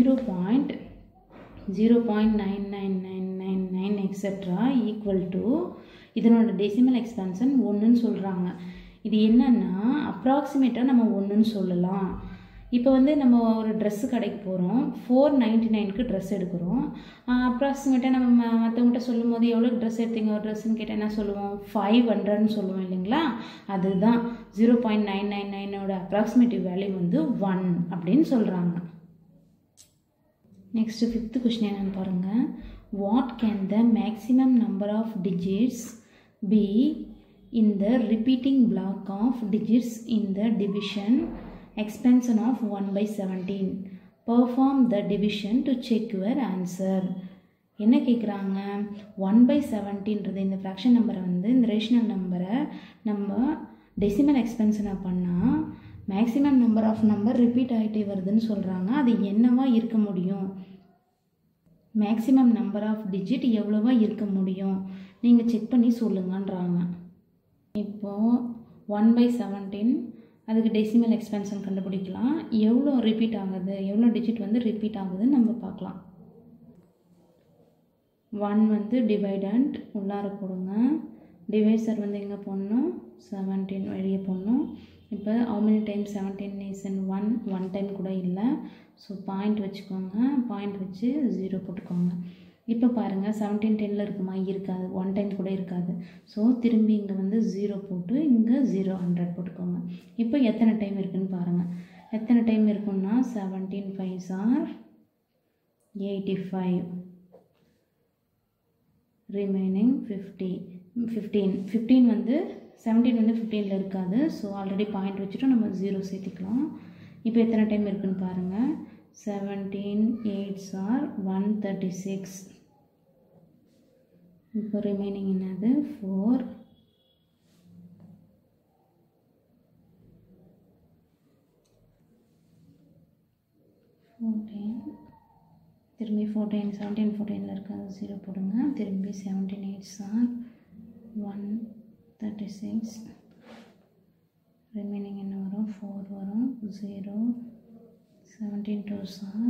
0.9999 எக்ஸெட்ரா ஈக்குவல் டு இதனோட டெசிமல் எக்ஸ்பென்ஷன் 1ன்னு சொல்கிறாங்க. இது என்னன்னா அப்ராக்சிமேட்டாக நம்ம 1ன்னு சொல்லலாம். இப்போ வந்து நம்ம ஒரு ட்ரெஸ்ஸு கடைக்கு போகிறோம், 499க்கு ட்ரெஸ் எடுக்கிறோம். அப்ராக்சிமேட்டாக நம்ம மற்றவங்ககிட்ட சொல்லும் போது எவ்வளோ ட்ரெஸ் எடுத்தீங்க ஒரு ட்ரெஸ்ஸுன்னு கேட்டால் என்ன சொல்லுவோம், 500ன்னு சொல்லுவோம் இல்லைங்களா. அதுதான் 0.999ஓட அப்ராக்சிமேட்டிவ் வேல்யூ வந்து 1 அப்படின்னு சொல்கிறாங்க. நெக்ஸ்ட்டு 5th கொஸ்டின் என்னென்னு பாருங்கள். What can the maximum number of digits be in the repeating block of digits in the division expansion of 1/17. Perform the division to check your answer. என்ன கேட்குறாங்க, 1/17ன்றது இந்த ஃப்ராக்ஷன் நம்பரை வந்து இந்த ரேஷனல் நம்பரை நம்ம டெசிமல் எக்ஸ்பென்ஷனை பண்ணால் maximum number of number repeat ஆகிட்டே வருதுன்னு சொல்கிறாங்க. அது என்னவா இருக்க முடியும், மேக்ஸிமம் நம்பர் ஆஃப் டிஜிட் எவ்வளோவா இருக்க முடியும், நீங்கள் செக் பண்ணி சொல்லுங்கன்றாங்க. இப்போது 1/17 அதுக்கு டெசிமல் எக்ஸ்பென்ஷன் கண்டுபிடிக்கலாம். எவ்வளோ ரிப்பீட் ஆகுது, எவ்வளோ டிஜிட் வந்து ரிப்பீட் ஆகுதுன்னு நம்ம பார்க்கலாம். 1 வந்து டிவைடண்ட் உள்ளார போடுங்க, டிவைசர் வந்து எங்கே போடணும், 17 வெளியே போடணும். இப்போ how many times 17 is in 1 time கூட இல்லை. ஸோ பாயிண்ட் வச்சுக்கோங்க, பாயிண்ட் வச்சு 0 போட்டுக்கோங்க. இப்போ பாருங்கள் 17 10ல் இருக்குமா, இருக்காது, 1 டைம் கூட இருக்காது. ஸோ திரும்பி இங்கே வந்து 0 போட்டு இங்கே 0 100 போட்டுக்கோங்க. இப்போ எத்தனை டைம் இருக்குதுன்னு பாருங்கள். எத்தனை டைம் இருக்குன்னா 17 5s are 85, ரிமைனிங் 15 வந்து 17 வந்து 15ல் இருக்காது. ஸோ ஆல்ரெடி பாயிண்ட் வச்சுட்டு நம்ம 0 சேர்த்திக்கலாம். இப்போ எத்தனை டைம் இருக்குதுன்னு பாருங்கள். 17 8s are 136. இப்போ ரிமைனிங் என்னது 4. திரும்பி 14 17 14ல் இருக்காது, 0 போடுங்க. திரும்பி 17 8s are 136. ரிமைனிங் என்ன வரும் 4 வரும், 0 17 2s are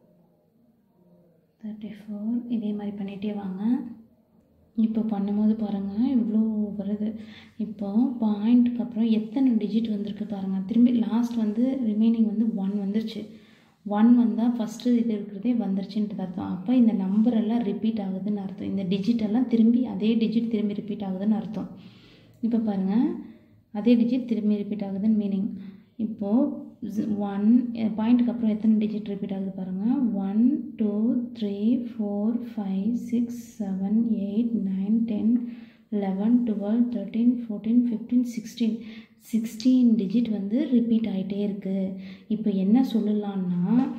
34. இதே மாதிரி பண்ணிகிட்டே வாங்க. இப்போ பண்ணும்போது பாருங்கள் இவ்வளோ வருது. இப்போ பாயிண்ட்டுக்கு அப்புறம் எத்தனை டிஜிட் வந்திருக்கு பாருங்கள். திரும்பி லாஸ்ட் வந்து ரிமைனிங் வந்து 1 வந்துருச்சு. 1 வந்தால் ஃபஸ்ட்டு இது இருக்கிறதே வந்துருச்சுன்றது அர்த்தம். அப்போ இந்த நம்பர் எல்லாம் ரிப்பீட் ஆகுதுன்னு அர்த்தம். இந்த டிஜிட்டெல்லாம் திரும்பி அதே டிஜிட் திரும்பி ரிப்பீட் ஆகுதுன்னு அர்த்தம். இப்போ பாருங்கள் அதே டிஜிட் திரும்பி ரிப்பீட் ஆகுதுன்னு மீனிங். இப்போது 1 பாயிண்ட்டுக்கு அப்புறம் எத்தனை டிஜிட் ரிப்பீட் ஆகுது பாருங்கள். 1 2 3 4 5 6 7 8 9 10 11 12 13 14 15 16 டிஜிட் வந்து ரிப்பீட் ஆகிட்டே இருக்குது. இப்போ என்ன சொல்லலான்னா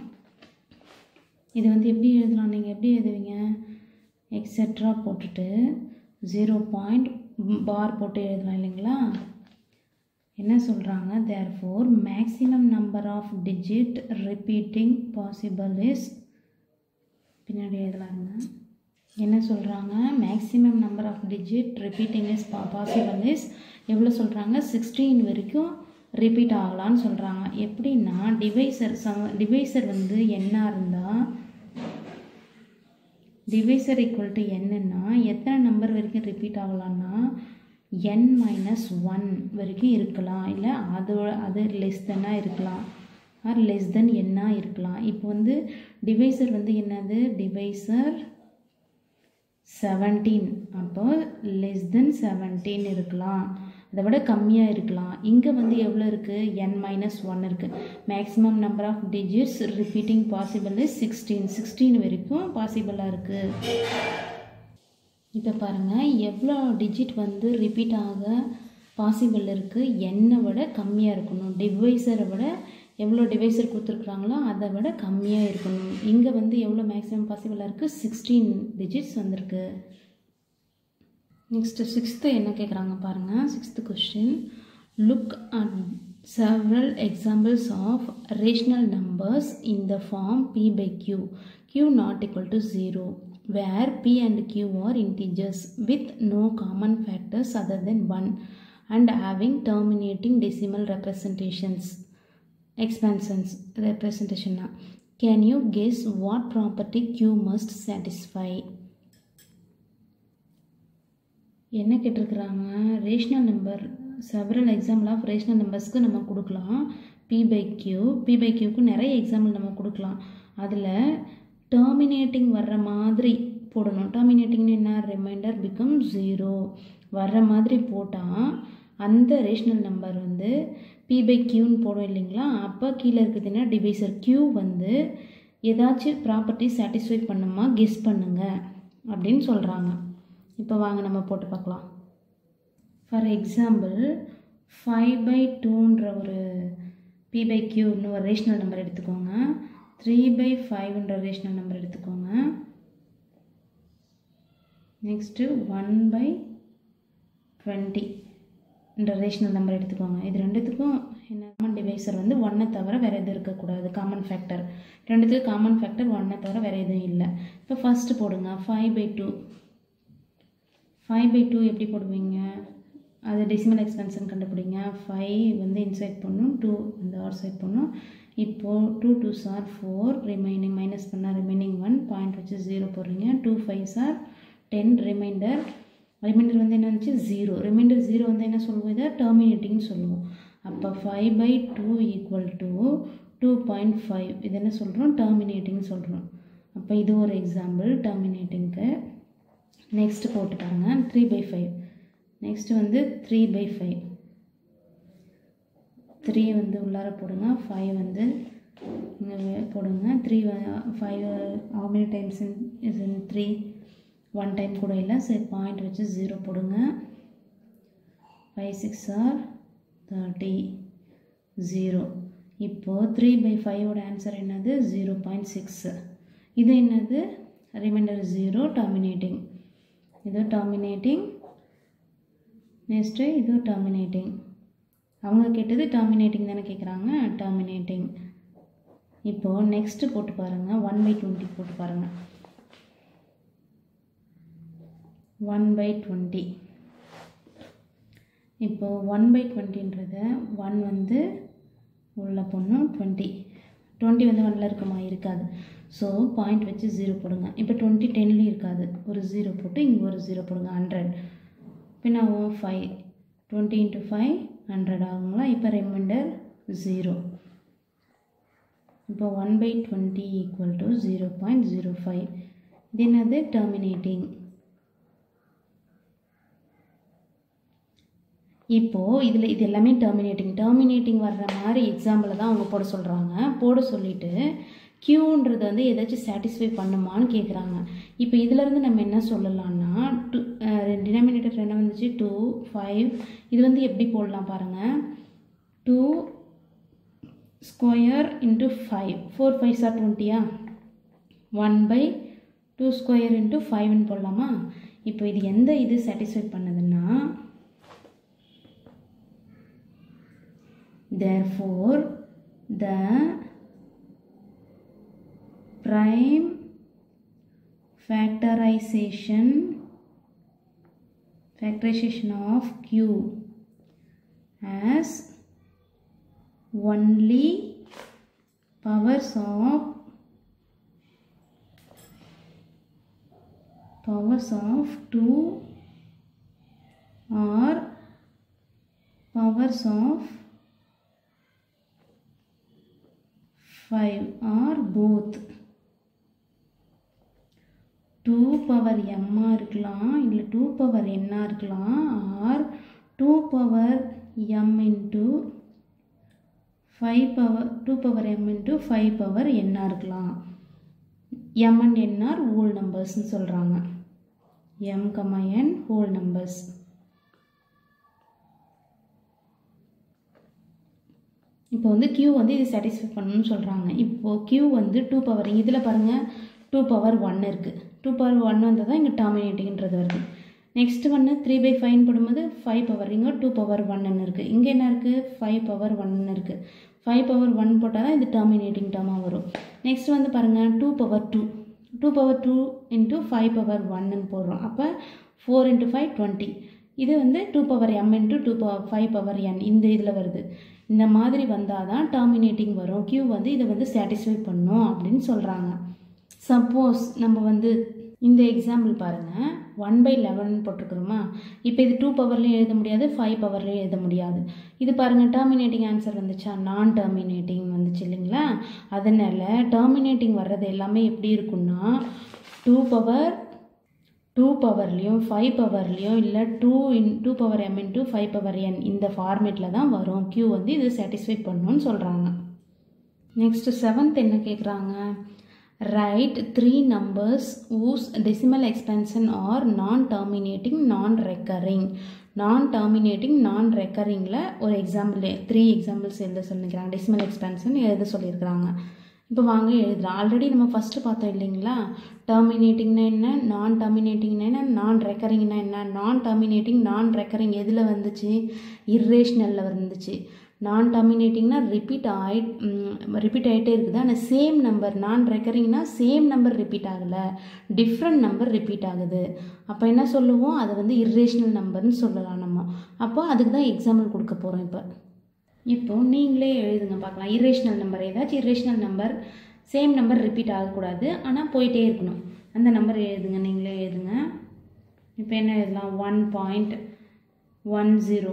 இது வந்து எப்படி எழுதலாம், நீங்கள் எப்படி எழுதுவீங்க, எக்ஸெட்ரா போட்டுட்டு 0 பாயிண்ட் பார் போட்டு எழுதலாம் இல்லைங்களா. என்ன சொல்கிறாங்க, therefore maximum number of digit repeating possible is பின்னாடி எழுதலாங்க. என்ன சொல்கிறாங்க, maximum number of digit repeating is possible is எவ்வளோ சொல்கிறாங்க, 16 வரைக்கும் ரிப்பீட் ஆகலான்னு சொல்கிறாங்க. எப்படின்னா டிவைசர் வந்து என்ன இருந்தால் டிவைசர் ஈக்குவல் டு என்னன்னா எத்தனை நம்பர் வரைக்கும் ரிப்பீட் ஆகலான்னா n-1 வரைக்கும் இருக்கலாம், இல்லை அது லெஸ் தென்னாக இருக்கலாம், ஆர் லெஸ் தென் என்னாக இருக்கலாம். இப்போ வந்து டிவைசர் வந்து என்னது, டிவைசர் 17, அப்போ லெஸ் தென் 17 இருக்கலாம், அதை விட கம்மியாக இருக்கலாம். இங்கே வந்து எவ்வளோ இருக்குது, n-1 இருக்குது. Maximum number of digits repeating possible is 16 வரைக்கும் பாசிபிளாக இருக்குது. இப்போ பாருங்கள் எவ்வளோ டிஜிட் வந்து ரிப்பீட் ஆக பாசிபிள் இருக்குது, என்னை விட கம்மியாக இருக்கணும். டிவைசரை விட எவ்வளோ டிவைசர் கொடுத்துருக்குறாங்களோ அதை விட கம்மியாக இருக்கணும். இங்கே வந்து எவ்வளோ மேக்ஸிமம் பாசிபிளாக இருக்குது, 16 டிஜிட்ஸ் வந்திருக்கு. நெக்ஸ்ட்டு 6th என்ன கேட்குறாங்க பாருங்கள். 6th question, look at several examples of rational numbers in the form p by q, q not equal to 0, where p and q are integers with no common factors other than 1 and having terminating decimal representation. Can you guess what property q must satisfy? என்ன கேட்டிருக்கிறாங்க, rational number several example of rational நம்பர்ஸ்க்கு நம்ம கொடுக்கலாம். p by q நிறைய example நம்ம கொடுக்கலாம். அதில் terminating வர்ற மாதிரி போடணும். டெர்மினேட்டிங்னு என்ன, ரிமைண்டர் பிகம் 0 வர்ற மாதிரி போட்டால் அந்த ரேஷனல் நம்பர் வந்து p by qன்னு போடும் இல்லைங்களா. அப்போ கீழே இருக்குதுன்னா டிவைசர் q வந்து ஏதாச்சும் ப்ராப்பர்ட்டி சாட்டிஸ்ஃபை பண்ணுமா கெஸ் பண்ணுங்க அப்படின்னு சொல்கிறாங்க. இப்போ வாங்க நம்ம போட்டு பார்க்கலாம். ஃபார் எக்ஸாம்பிள் 5/2ன்ற ஒரு p by qன்னு ஒரு ரேஷனல் நம்பர் எடுத்துக்கோங்க. 3/5ன்ற ரேஷனல் நம்பர் எடுத்துக்கோங்க. நெக்ஸ்ட்டு 1/20ன்ற ரேஷனல் நம்பர் எடுத்துக்கோங்க. இது ரெண்டுத்துக்கும் என்ன காமன் டிவைசர் வந்து 1 தவிர வேறு எதுவும் இருக்கக்கூடாது. காமன் ஃபேக்டர் ரெண்டுத்துக்கும் காமன் ஃபேக்டர் 1 தவிர வேறு எதுவும் இல்லை. இப்போ ஃபஸ்ட்டு போடுங்க 5/2. 5/2 எப்படி போடுவீங்க, அது டெசிமல் எக்ஸ்பென்ஷன் கண்டுபிடிங்க. 5 வந்து இன்சைட் பண்ணும், 2 வந்து அவுட் சைட் பண்ணும். இப்போது 2 2s are 4, ரிமைனிங் மைனஸ் பண்ணால் ரிமைனிங் 1, பாயிண்ட் வச்சு 0 போடுறீங்க. 2 5s are 10, ரிமைண்டர் வந்து என்ன வந்துச்சு 0. ரிமைண்டர் 0 வந்து என்ன சொல்லுவோம், இதை டெர்மினேட்டிங்னு சொல்லுவோம். அப்போ 5/2 ஈக்குவல் டு 2.5, இது என்ன சொல்கிறோம், டெர்மினேட்டிங்னு சொல்கிறோம். அப்போ இது ஒரு எக்ஸாம்பிள் டெர்மினேட்டிங்க்கு. நெக்ஸ்ட்டு போட்டு பாருங்க 3/5. நெக்ஸ்ட்டு வந்து 3/5. 3 வந்து உள்ளார போடுங்க, 5 வந்து இங்கே போடுங்க. 3 5 how many times is in 3, 1 time கூட இல்லை. சரி பாயிண்ட் வச்சு 0 போடுங்க. 5 6 are 30, 0. இப்போது 3/5ஓட ஆன்சர் என்னது, 0.6. இது என்னது, ரிமைண்டர் 0, டெர்மினேட்டிங். இது டெர்மினேட்டிங். நெக்ஸ்ட்டு இது டெர்மினேட்டிங். அவங்க கேட்டது டெர்மினேட்டிங் தானே கேட்குறாங்க, டெர்மினேட்டிங். இப்போது நெக்ஸ்ட்டு போட்டு பாருங்கள் 1/20 போட்டு பாருங்கள். 1/20. இப்போது 1/20ன்றத 1 வந்து உள்ள போடணும், 20 20 வந்து 1ல் இருக்குமா? இருக்காது. ஸோ பாயிண்ட் வச்சு 0 போடுங்க. இப்போ 20 10லேயும் இருக்காது. ஒரு 0 போட்டு இங்கே ஒரு 0 போடுங்க. 100 இப்போ நான் 5 20 × 5 100 ஆகுங்களா? இப்போ ரிமைண்டர் 0. இப்போ 1/20 = 0.05. இது என்னது? டெர்மினேட்டிங். இப்போது இதில் இது எல்லாமே டெர்மினேட்டிங் வர்ற மாதிரி எக்ஸாம்பிள் தான் அவங்க போட சொல்கிறாங்க. போட சொல்லிவிட்டு க்யூன்றது வந்து ஏதாச்சும் சாட்டிஸ்ஃபை பண்ணுமான்னு கேட்குறாங்க. இப்போ இதிலேருந்து நம்ம என்ன சொல்லலாம்னா டினாமினேட்டர் என்ன வந்துச்சு? 2 5. இது வந்து எப்படி போடலாம் பாருங்கள். 2 square into 5. 4 5s are 20. 1/2 square into 5 போடலாமா? இப்போ இது எந்த இது சாட்டிஸ்ஃபை பண்ணுதுன்னா, therefore the prime factorization of q as only powers of 2 or powers of 5 or both. 2 power m இருக்கலாம், இல்லை 2 power n இருக்கலாம், or 2 power m into 5 power 2 power m into 5 power n இருக்கலாம். m and n are whole numbers சொல்கிறாங்க. m, n whole numbers. இப்போ வந்து q வந்து இது satisfy பண்ணணும்னு சொல்கிறாங்க. இப்போது q வந்து 2 பவர், இதில் பாருங்கள் 2 பவர் 1 இருக்குது. 2 பவர் 1 வந்தால் தான் இங்கே டெர்மினேட்டிங்கிறது வருது. நெக்ஸ்ட் ஒன்று 3/5 போடும்போது 5 பவர், இங்கே 2 பவர் 1 இருக்குது. இங்கே என்ன இருக்குது? 5 பவர் 1 இருக்குது. 5 பவர் 1 போட்டால் தான் இது டெர்மினேட்டிங் டேர்மாக வரும். நெக்ஸ்ட் வந்து பாருங்கள் 2 பவர் 2. 2 பவர் 2 into 5 பவர் 1 போடுறோம். அப்போ 4 × 5 20. இது வந்து 2 power m into 5 power n இந்த இதில் வருது. இந்த மாதிரி வந்தால் தான் டெர்மினேட்டிங் வரும். q வந்து இதை வந்து சாட்டிஸ்ஃபை பண்ணும் அப்படின்னு சொல்கிறாங்க. சப்போஸ் நம்ம வந்து இந்த எக்ஸாம்பிள் பாருங்கள் 1/11 போட்டிருக்கிறோமா? இப்போ இது 2 பவர்லேயும் எழுத முடியாது, 5 பவர்லேயும் எழுத முடியாது. இது பாருங்கள் டெர்மினேட்டிங் ஆன்சர் வந்துச்சா? நான் டெர்மினேட்டிங் வந்துச்சு இல்லைங்களா? அதனால் டெர்மினேட்டிங் வர்றது எல்லாமே எப்படி இருக்குன்னா 2 பவர்லேயும் 5 பவர்லேயும் இல்லை 2 power m into 5 power n இந்த ஃபார்மேட்டில் தான் வரும். q வந்து இது சாட்டிஸ்ஃபை பண்ணணும்னு சொல்கிறாங்க. நெக்ஸ்ட் 7th என்ன கேட்குறாங்க? Write 3 numbers whose decimal expansion are non-terminating, non-recurring. non-recurringல ஒரு எக்ஸாம்பிள் 3 எக்ஸாம்பிள்ஸ் எழுத சொல்லிக்கிறாங்க. டெசிமல் எக்ஸ்பேன்ஷன் எழுத சொல்லியிருக்கிறாங்க. இப்போ வாங்க எழுதுகிறோம். ஆல்ரெடி நம்ம ஃபஸ்ட்டு பார்த்தோம் இல்லைங்களா? டெர்மினேட்டிங்னா என்ன, நான் டெர்மினேட்டிங்னா என்ன, நான் ரெக்கரிங்னா என்ன. நான் டெர்மினேட்டிங் நான் ரெக்கரிங் எதில் வந்துச்சு? இர்ரேஷ்னலில் வந்துச்சு. நான் டெர்மினேட்டிங்னா ரிப்பீட் ஆகிட்டே இருக்குது. ஆனால் சேம் நம்பர். நான் ரெக்கரிங்னா சேம் நம்பர் ரிப்பீட் ஆகலை, டிஃப்ரெண்ட் நம்பர் ரிப்பீட் ஆகுது. அப்போ என்ன சொல்லுவோம்? அதை வந்து இர்ரேஷ்னல் நம்பர்னு சொல்லலாம் நம்ம. அப்போ அதுக்கு தான் எக்ஸாம்பிள் கொடுக்க போகிறோம். இப்போது நீங்களே எழுதுங்க பார்க்கலாம். இர்ரேஷ்னல் நம்பர், ஏதாச்சும் irrational number same number repeat ஆகக்கூடாது, ஆனால் போயிட்டே இருக்கணும். அந்த நம்பர் எழுதுங்க, நீங்களே எழுதுங்க. இப்போ என்ன எழுதலாம்? 1.10 100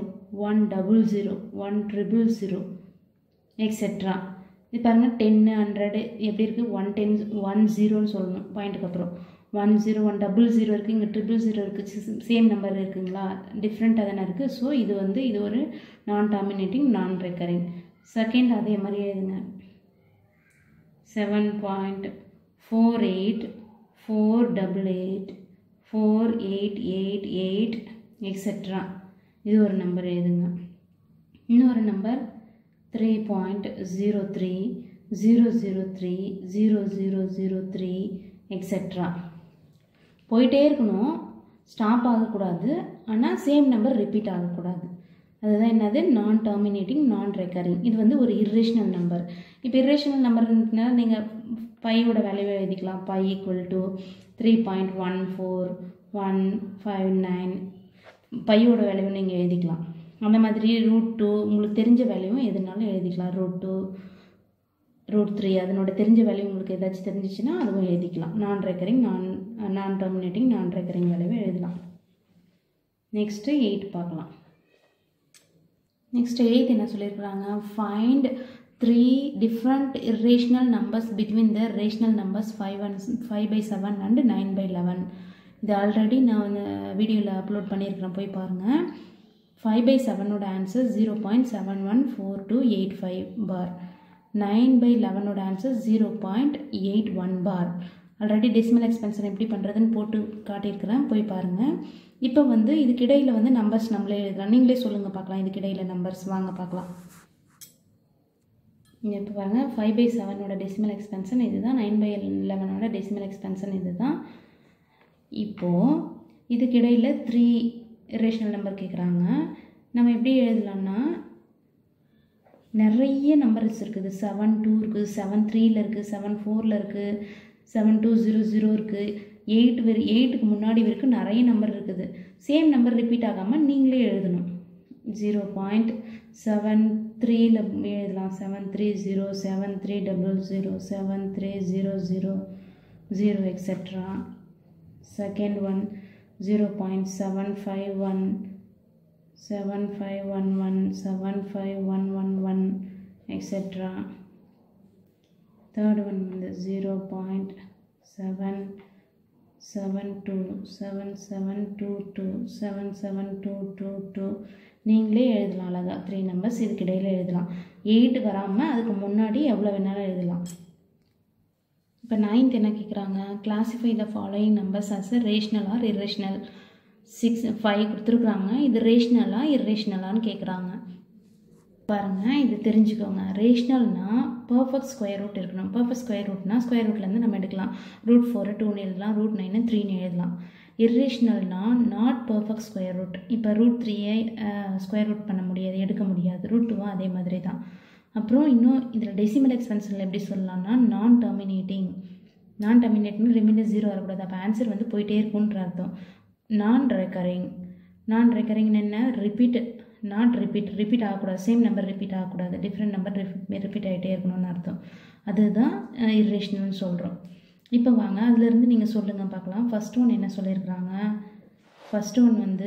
100 எக்ஸெட்ரா. இது பாருங்கள் 10 100 எப்படி இருக்குது? 110 10ன்னு சொல்லணும் பாயிண்ட்டுக்கு அப்புறம். 10 100 இருக்குது, இங்கே 000 இருக்குது. சேம் நம்பர் இருக்குங்களா? டிஃப்ரெண்ட்டாக தானே இருக்குது. ஸோ இது வந்து இது ஒரு நான் டெர்மினேட்டிங் நான் ரெக்கரிங். செகண்ட் அதே மாதிரி எழுதுங்க. 7.48 488 4888 எக்ஸெட்ரா. இது ஒரு நம்பர் எழுதுங்க. இன்னொரு நம்பர் 3.03 003 0003 எக்ஸெட்ரா. போயிட்டே இருக்கணும், ஸ்டாப் ஆகக்கூடாது, ஆனால் சேம் நம்பர் ரிப்பீட் ஆகக்கூடாது. அதுதான் என்னது? நான் டெர்மினேட்டிங் நான் ரெக்கரிங். இது வந்து ஒரு இர்ரேஷ்னல் நம்பர். இப்போ இர்ரேஷ்னல் நம்பர்னால நீங்கள் பையோட வேல்யூ எழுதிக்கலாம். பை = 3.14159 பையோட வேல்யூ நீங்கள் எழுதிக்கலாம். அந்த மாதிரி √2 உங்களுக்கு தெரிஞ்ச வேல்யூவும் எதுனாலும் எழுதிக்கலாம். √2 √3 அதனோட தெரிஞ்ச வேல்யூ உங்களுக்கு ஏதாச்சும் தெரிஞ்சிச்சுன்னா அதுவும் எழுதிக்கலாம். நான் ரெக்கரிங் நான் டெர்மினேட்டிங் நான் ரெக்கரிங் வேல்யூவை எழுதலாம். நெக்ஸ்ட்டு 8 பார்க்கலாம். நெக்ஸ்ட் 8 என்ன சொல்லியிருக்கிறாங்க, find 3 different irrational numbers between the rational numbers 5/7 and 9/11. இது ஆல்ரெடி நான் வந்து வீடியோவில் அப்லோட் பண்ணியிருக்கிறேன், போய் பாருங்கள். 5/7 answer 0.714285 bar. 9/11 answer 0.81 bar. Already decimal expansion எப்படி பண்ணுறதுன்னு போட்டு காட்டியிருக்கிறேன், போய் பாருங்கள். இப்போ வந்து இதுக்கிடையில் வந்து நம்பர்ஸ் நம்மளே எழுதலாம். நீங்களே சொல்லுங்கள் பார்க்கலாம், இதுக்கிடையில் நம்பர்ஸ் வாங்க பார்க்கலாம். இங்கே இப்போ பாருங்கள், 5/7 டெசிமல் எக்ஸ்பென்ஷன் இது தான், 9/11 டெசிமல் எக்ஸ்பென்ஷன் இது தான். இப்போது இதுக்கிடையில் 3 இரேஷனல் நம்பர் கேட்குறாங்க. நம்ம எப்படி எழுதலாம்னா, நிறைய நம்பர்ஸ் இருக்குது. 7-2 இருக்குது, 7-3 இருக்குது, 7-4 இருக்குது, 7-2-0-0 இருக்குது, 8க்கு முன்னாடி வரைக்கும் நிறைய நம்பர் இருக்குது. சேம் நம்பர் ரிப்பீட் ஆகாமல் நீங்களே எழுதணும். 0.73 எழுதலாம். 730, 7300, 7300, etcetera. Second one 0.751, 7511, 75111, etcetera. Third one வந்து 0.772, 7722, 77222. நீங்களே எழுதலாம் அழகாக 3 நம்பர்ஸ் இதுக்கு இடையில் எழுதலாம். 8 வராமல் அதுக்கு முன்னாடி எவ்வளோ வேணாலும் எழுதலாம். இப்போ 9th என்ன கேட்குறாங்க, classify the following numbers as a rational or irrational. 5 கொடுத்துருக்குறாங்க. இது ரேஷ்னலா இர்ரேஷ்னலான்னு கேட்குறாங்க. பாருங்கள், இது தெரிஞ்சுக்கோங்க. ரேஷ்னல்னால் பர்ஃபெக்ட் ஸ்கொயர் ரூட் இருக்கணும். பர்ஃபெக்ட் ஸ்கொயர் ரூட்னா ஸ்கொயர் ரூட்லேருந்து நம்ம எடுக்கலாம். √4 2ன்னு எழுதலாம், √9 3ன்னு எழுதலாம். இர்ரேஷ்னல்னால் நாட் பர்ஃபெக்ட் ஸ்கொயர் ரூட். இப்போ √3 ஸ்கொயர் ரூட் பண்ண முடியாது, எடுக்க முடியாது. √2 அதே மாதிரி தான். அப்புறம் இன்னும் இதில் டெசிமல் எக்ஸ்பென்ஷனில் எப்படி சொல்லலாம்னா, நான் டெர்மினேட்டிங் ரிமைண்டர் 0 வரக்கூடாது. அப்போ ஆன்சர் வந்து போயிட்டே இருக்குன்ற அர்த்தம். நான் ரெக்கரிங் என்ன, ரிப்பீட் ஆகக்கூடாது. சேம் நம்பர் ரிப்பீட் ஆகக்கூடாது, டிஃப்ரெண்ட் நம்பர் ரிப்பீட் ஆகிட்டே இருக்கணும்னு அர்த்தம். அதுதான் இர்ரேஷ்னல்னு சொல்கிறோம். இப்போ வாங்க அதிலேருந்து நீங்கள் சொல்லுங்கள் பார்க்கலாம். ஃபஸ்ட் ஒன் என்ன சொல்லியிருக்கிறாங்க, ஃபஸ்ட் ஒன் வந்து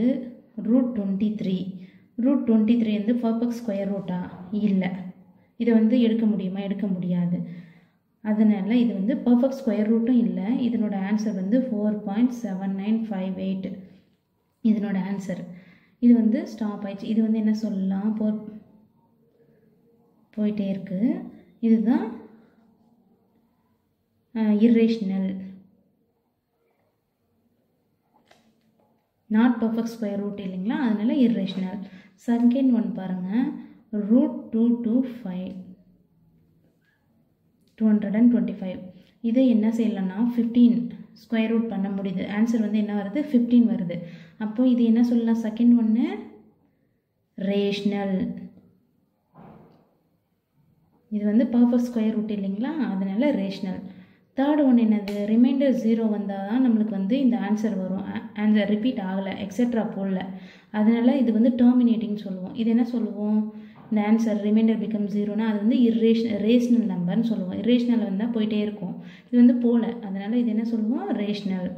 √23 வந்து பர்ஃபெக்ட் ஸ்கொயர் ரூட்டா இல்லை. இதை வந்து எடுக்க முடியுமா, எடுக்க முடியாது. அதனால் இது வந்து பர்ஃபெக்ட் ஸ்கொயர் ரூட்டும் இல்லை. இதனோட ஆன்சர் வந்து 4.7958 இதனோட ஆன்சர். இது வந்து ஸ்டாப் ஆயிடுச்சு. இது வந்து என்ன சொல்லலாம், போயிட்டே இருக்குது. இதுதான் irrational, not perfect square root இல்லைங்களா, அதனால இர்ரேஷ்னல். செகண்ட் ஒன் பாருங்கள், √225 இதை என்ன செய்யலாம்னா 15 ஸ்கொயர் ரூட் பண்ண முடியுது. ஆன்சர் வந்து என்ன வருது, 15 வருது. அப்போ இது என்ன சொல்லலாம், செகண்ட் ஒன்று ரேஷ்னல். இது வந்து பர்ஃபெக்ட் ஸ்கொயர் ரூட் இல்லைங்களா, அதனால ரேஷ்னல். தேர்ட் ஒன் என்னது, ரிமைண்டர் 0 வந்தால் தான் நம்மளுக்கு வந்து இந்த ஆன்சர் வரும். ஆன்சர் ரிப்பீட் ஆகலை, எக்ஸெட்ரா போடல, அதனால இது வந்து டெர்மினேட்டிங் சொல்லுவோம். இது என்ன சொல்லுவோம், இந்த ஆன்சர் ரிமைண்டர் பிகம் 0னா அது வந்து ரேஷ்னல் நம்பர்னு சொல்லுவோம். இரேஷ்னல் வந்தால் போயிட்டே இருக்கும், இது வந்து போல, அதனால இது என்ன சொல்லுவோம், ரேஷ்னல்.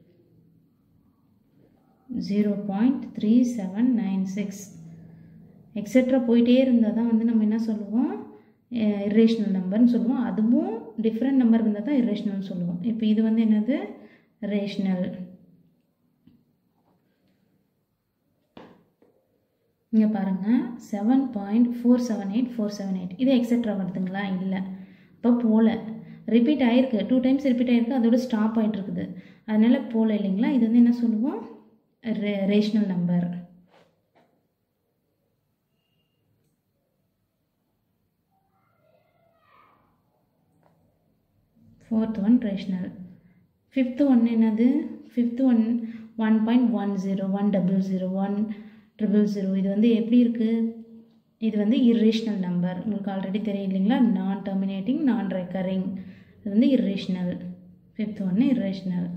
0.3796 எக்ஸெட்ரா போயிட்டே இருந்தால் தான் வந்து நம்ம என்ன சொல்லுவோம், இரேஷ்னல் நம்பர்னு சொல்லுவோம். அதுவும் டிஃப்ரெண்ட் நம்பர் வந்தால் தான் இரேஷ்னல்னு சொல்லுவோம். இப்போ இது வந்து என்னது, ரேஷ்னல். இங்கே பாருங்கள், 7.478478 இது எக்ஸெட்ரா வருதுங்களா, இல்லை. இப்போ போல ரிப்பீட் ஆகிருக்கு, 2 டைம்ஸ் ரிப்பீட் ஆகிருக்கு, அதோட ஸ்டாப் ஆகிட்டு இருக்குது, அதனால போல இல்லைங்களா. இது வந்து என்ன சொல்லுவோம், rational number. Fourth one rational. Fifth one என்னது, ஃபிஃப்த் ஒன் 1.10, 100, 100, இது வந்து எப்படி இருக்குது, இது வந்து இர்ரேஷ்னல் நம்பர். உங்களுக்கு ஆல்ரெடி தெரியும் இல்லைங்களா, நான் டெர்மினேட்டிங் நான் ரெக்கரிங், இது வந்து இர்ரேஷ்னல். ஃபிஃப்த் ஒன்று இர்ரேஷ்னல்.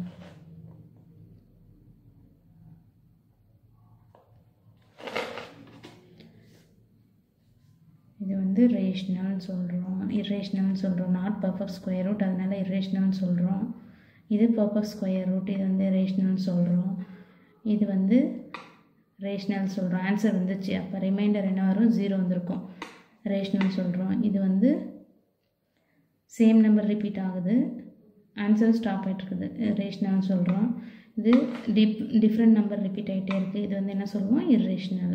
இது வந்து வந்து ரேஷ்னல்னு சொல்கிறோம், இர்ரேஷ்னல்னு சொல்கிறோம். நாட் பர்ஃபெக்ட் ஸ்கொயர் ரூட், அதனால் இர்ரேஷ்னல்னு சொல்கிறோம். இது பர்ஃபெக்ட் ஸ்கொயர் ரூட், இது வந்து ரேஷ்னல்னு சொல்கிறோம். இது வந்து ரேஷ்னல் சொல்கிறோம். ஆன்சர் வந்துச்சு. அப்போ ரிமைண்டர் என்ன வரும்? 0 வந்திருக்கும். ரேஷ்னல் சொல்கிறோம். இது வந்து சேம் நம்பர் ரிப்பீட் ஆகுது, ஆன்சர் ஸ்டாப் ஆகிட்டுருக்குது, ரேஷ்னல்னு சொல்கிறோம். இது டிஃப்ரெண்ட் நம்பர் ரிப்பீட் ஆகிட்டே இருக்குது, இது வந்து என்ன சொல்லுவோம்? இர்ரேஷ்னல்.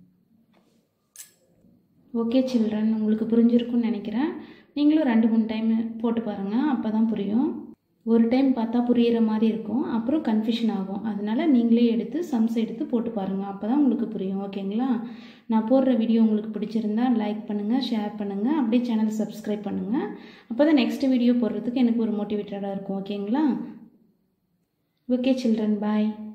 ஓகே சில்ட்ரன், உங்களுக்கு புரிஞ்சிருக்குன்னு நினைக்கிறேன். நீங்களும் 2-3 டைம் போட்டு பாருங்கள், அப்போ தான் புரியும். ஒரு டைம் பார்த்தா புரிகிற மாதிரி இருக்கும், அப்புறம் கன்ஃபியூஷன் ஆகும். அதனால் நீங்களே எடுத்து சம்ஸ் எடுத்து போட்டு பாருங்கள், அப்போ தான் உங்களுக்கு புரியும். ஓகேங்களா? நான் போடுற வீடியோ உங்களுக்கு பிடிச்சிருந்தா லைக் பண்ணுங்கள், ஷேர் பண்ணுங்கள், அப்படியே சேனலை சப்ஸ்கிரைப் பண்ணுங்கள். அப்போ தான் நெக்ஸ்ட் வீடியோ போடுறதுக்கு எனக்கு ஒரு மோட்டிவேட்டடாக இருக்கும். ஓகேங்களா? ஓகே சில்ட்ரன், பாய்.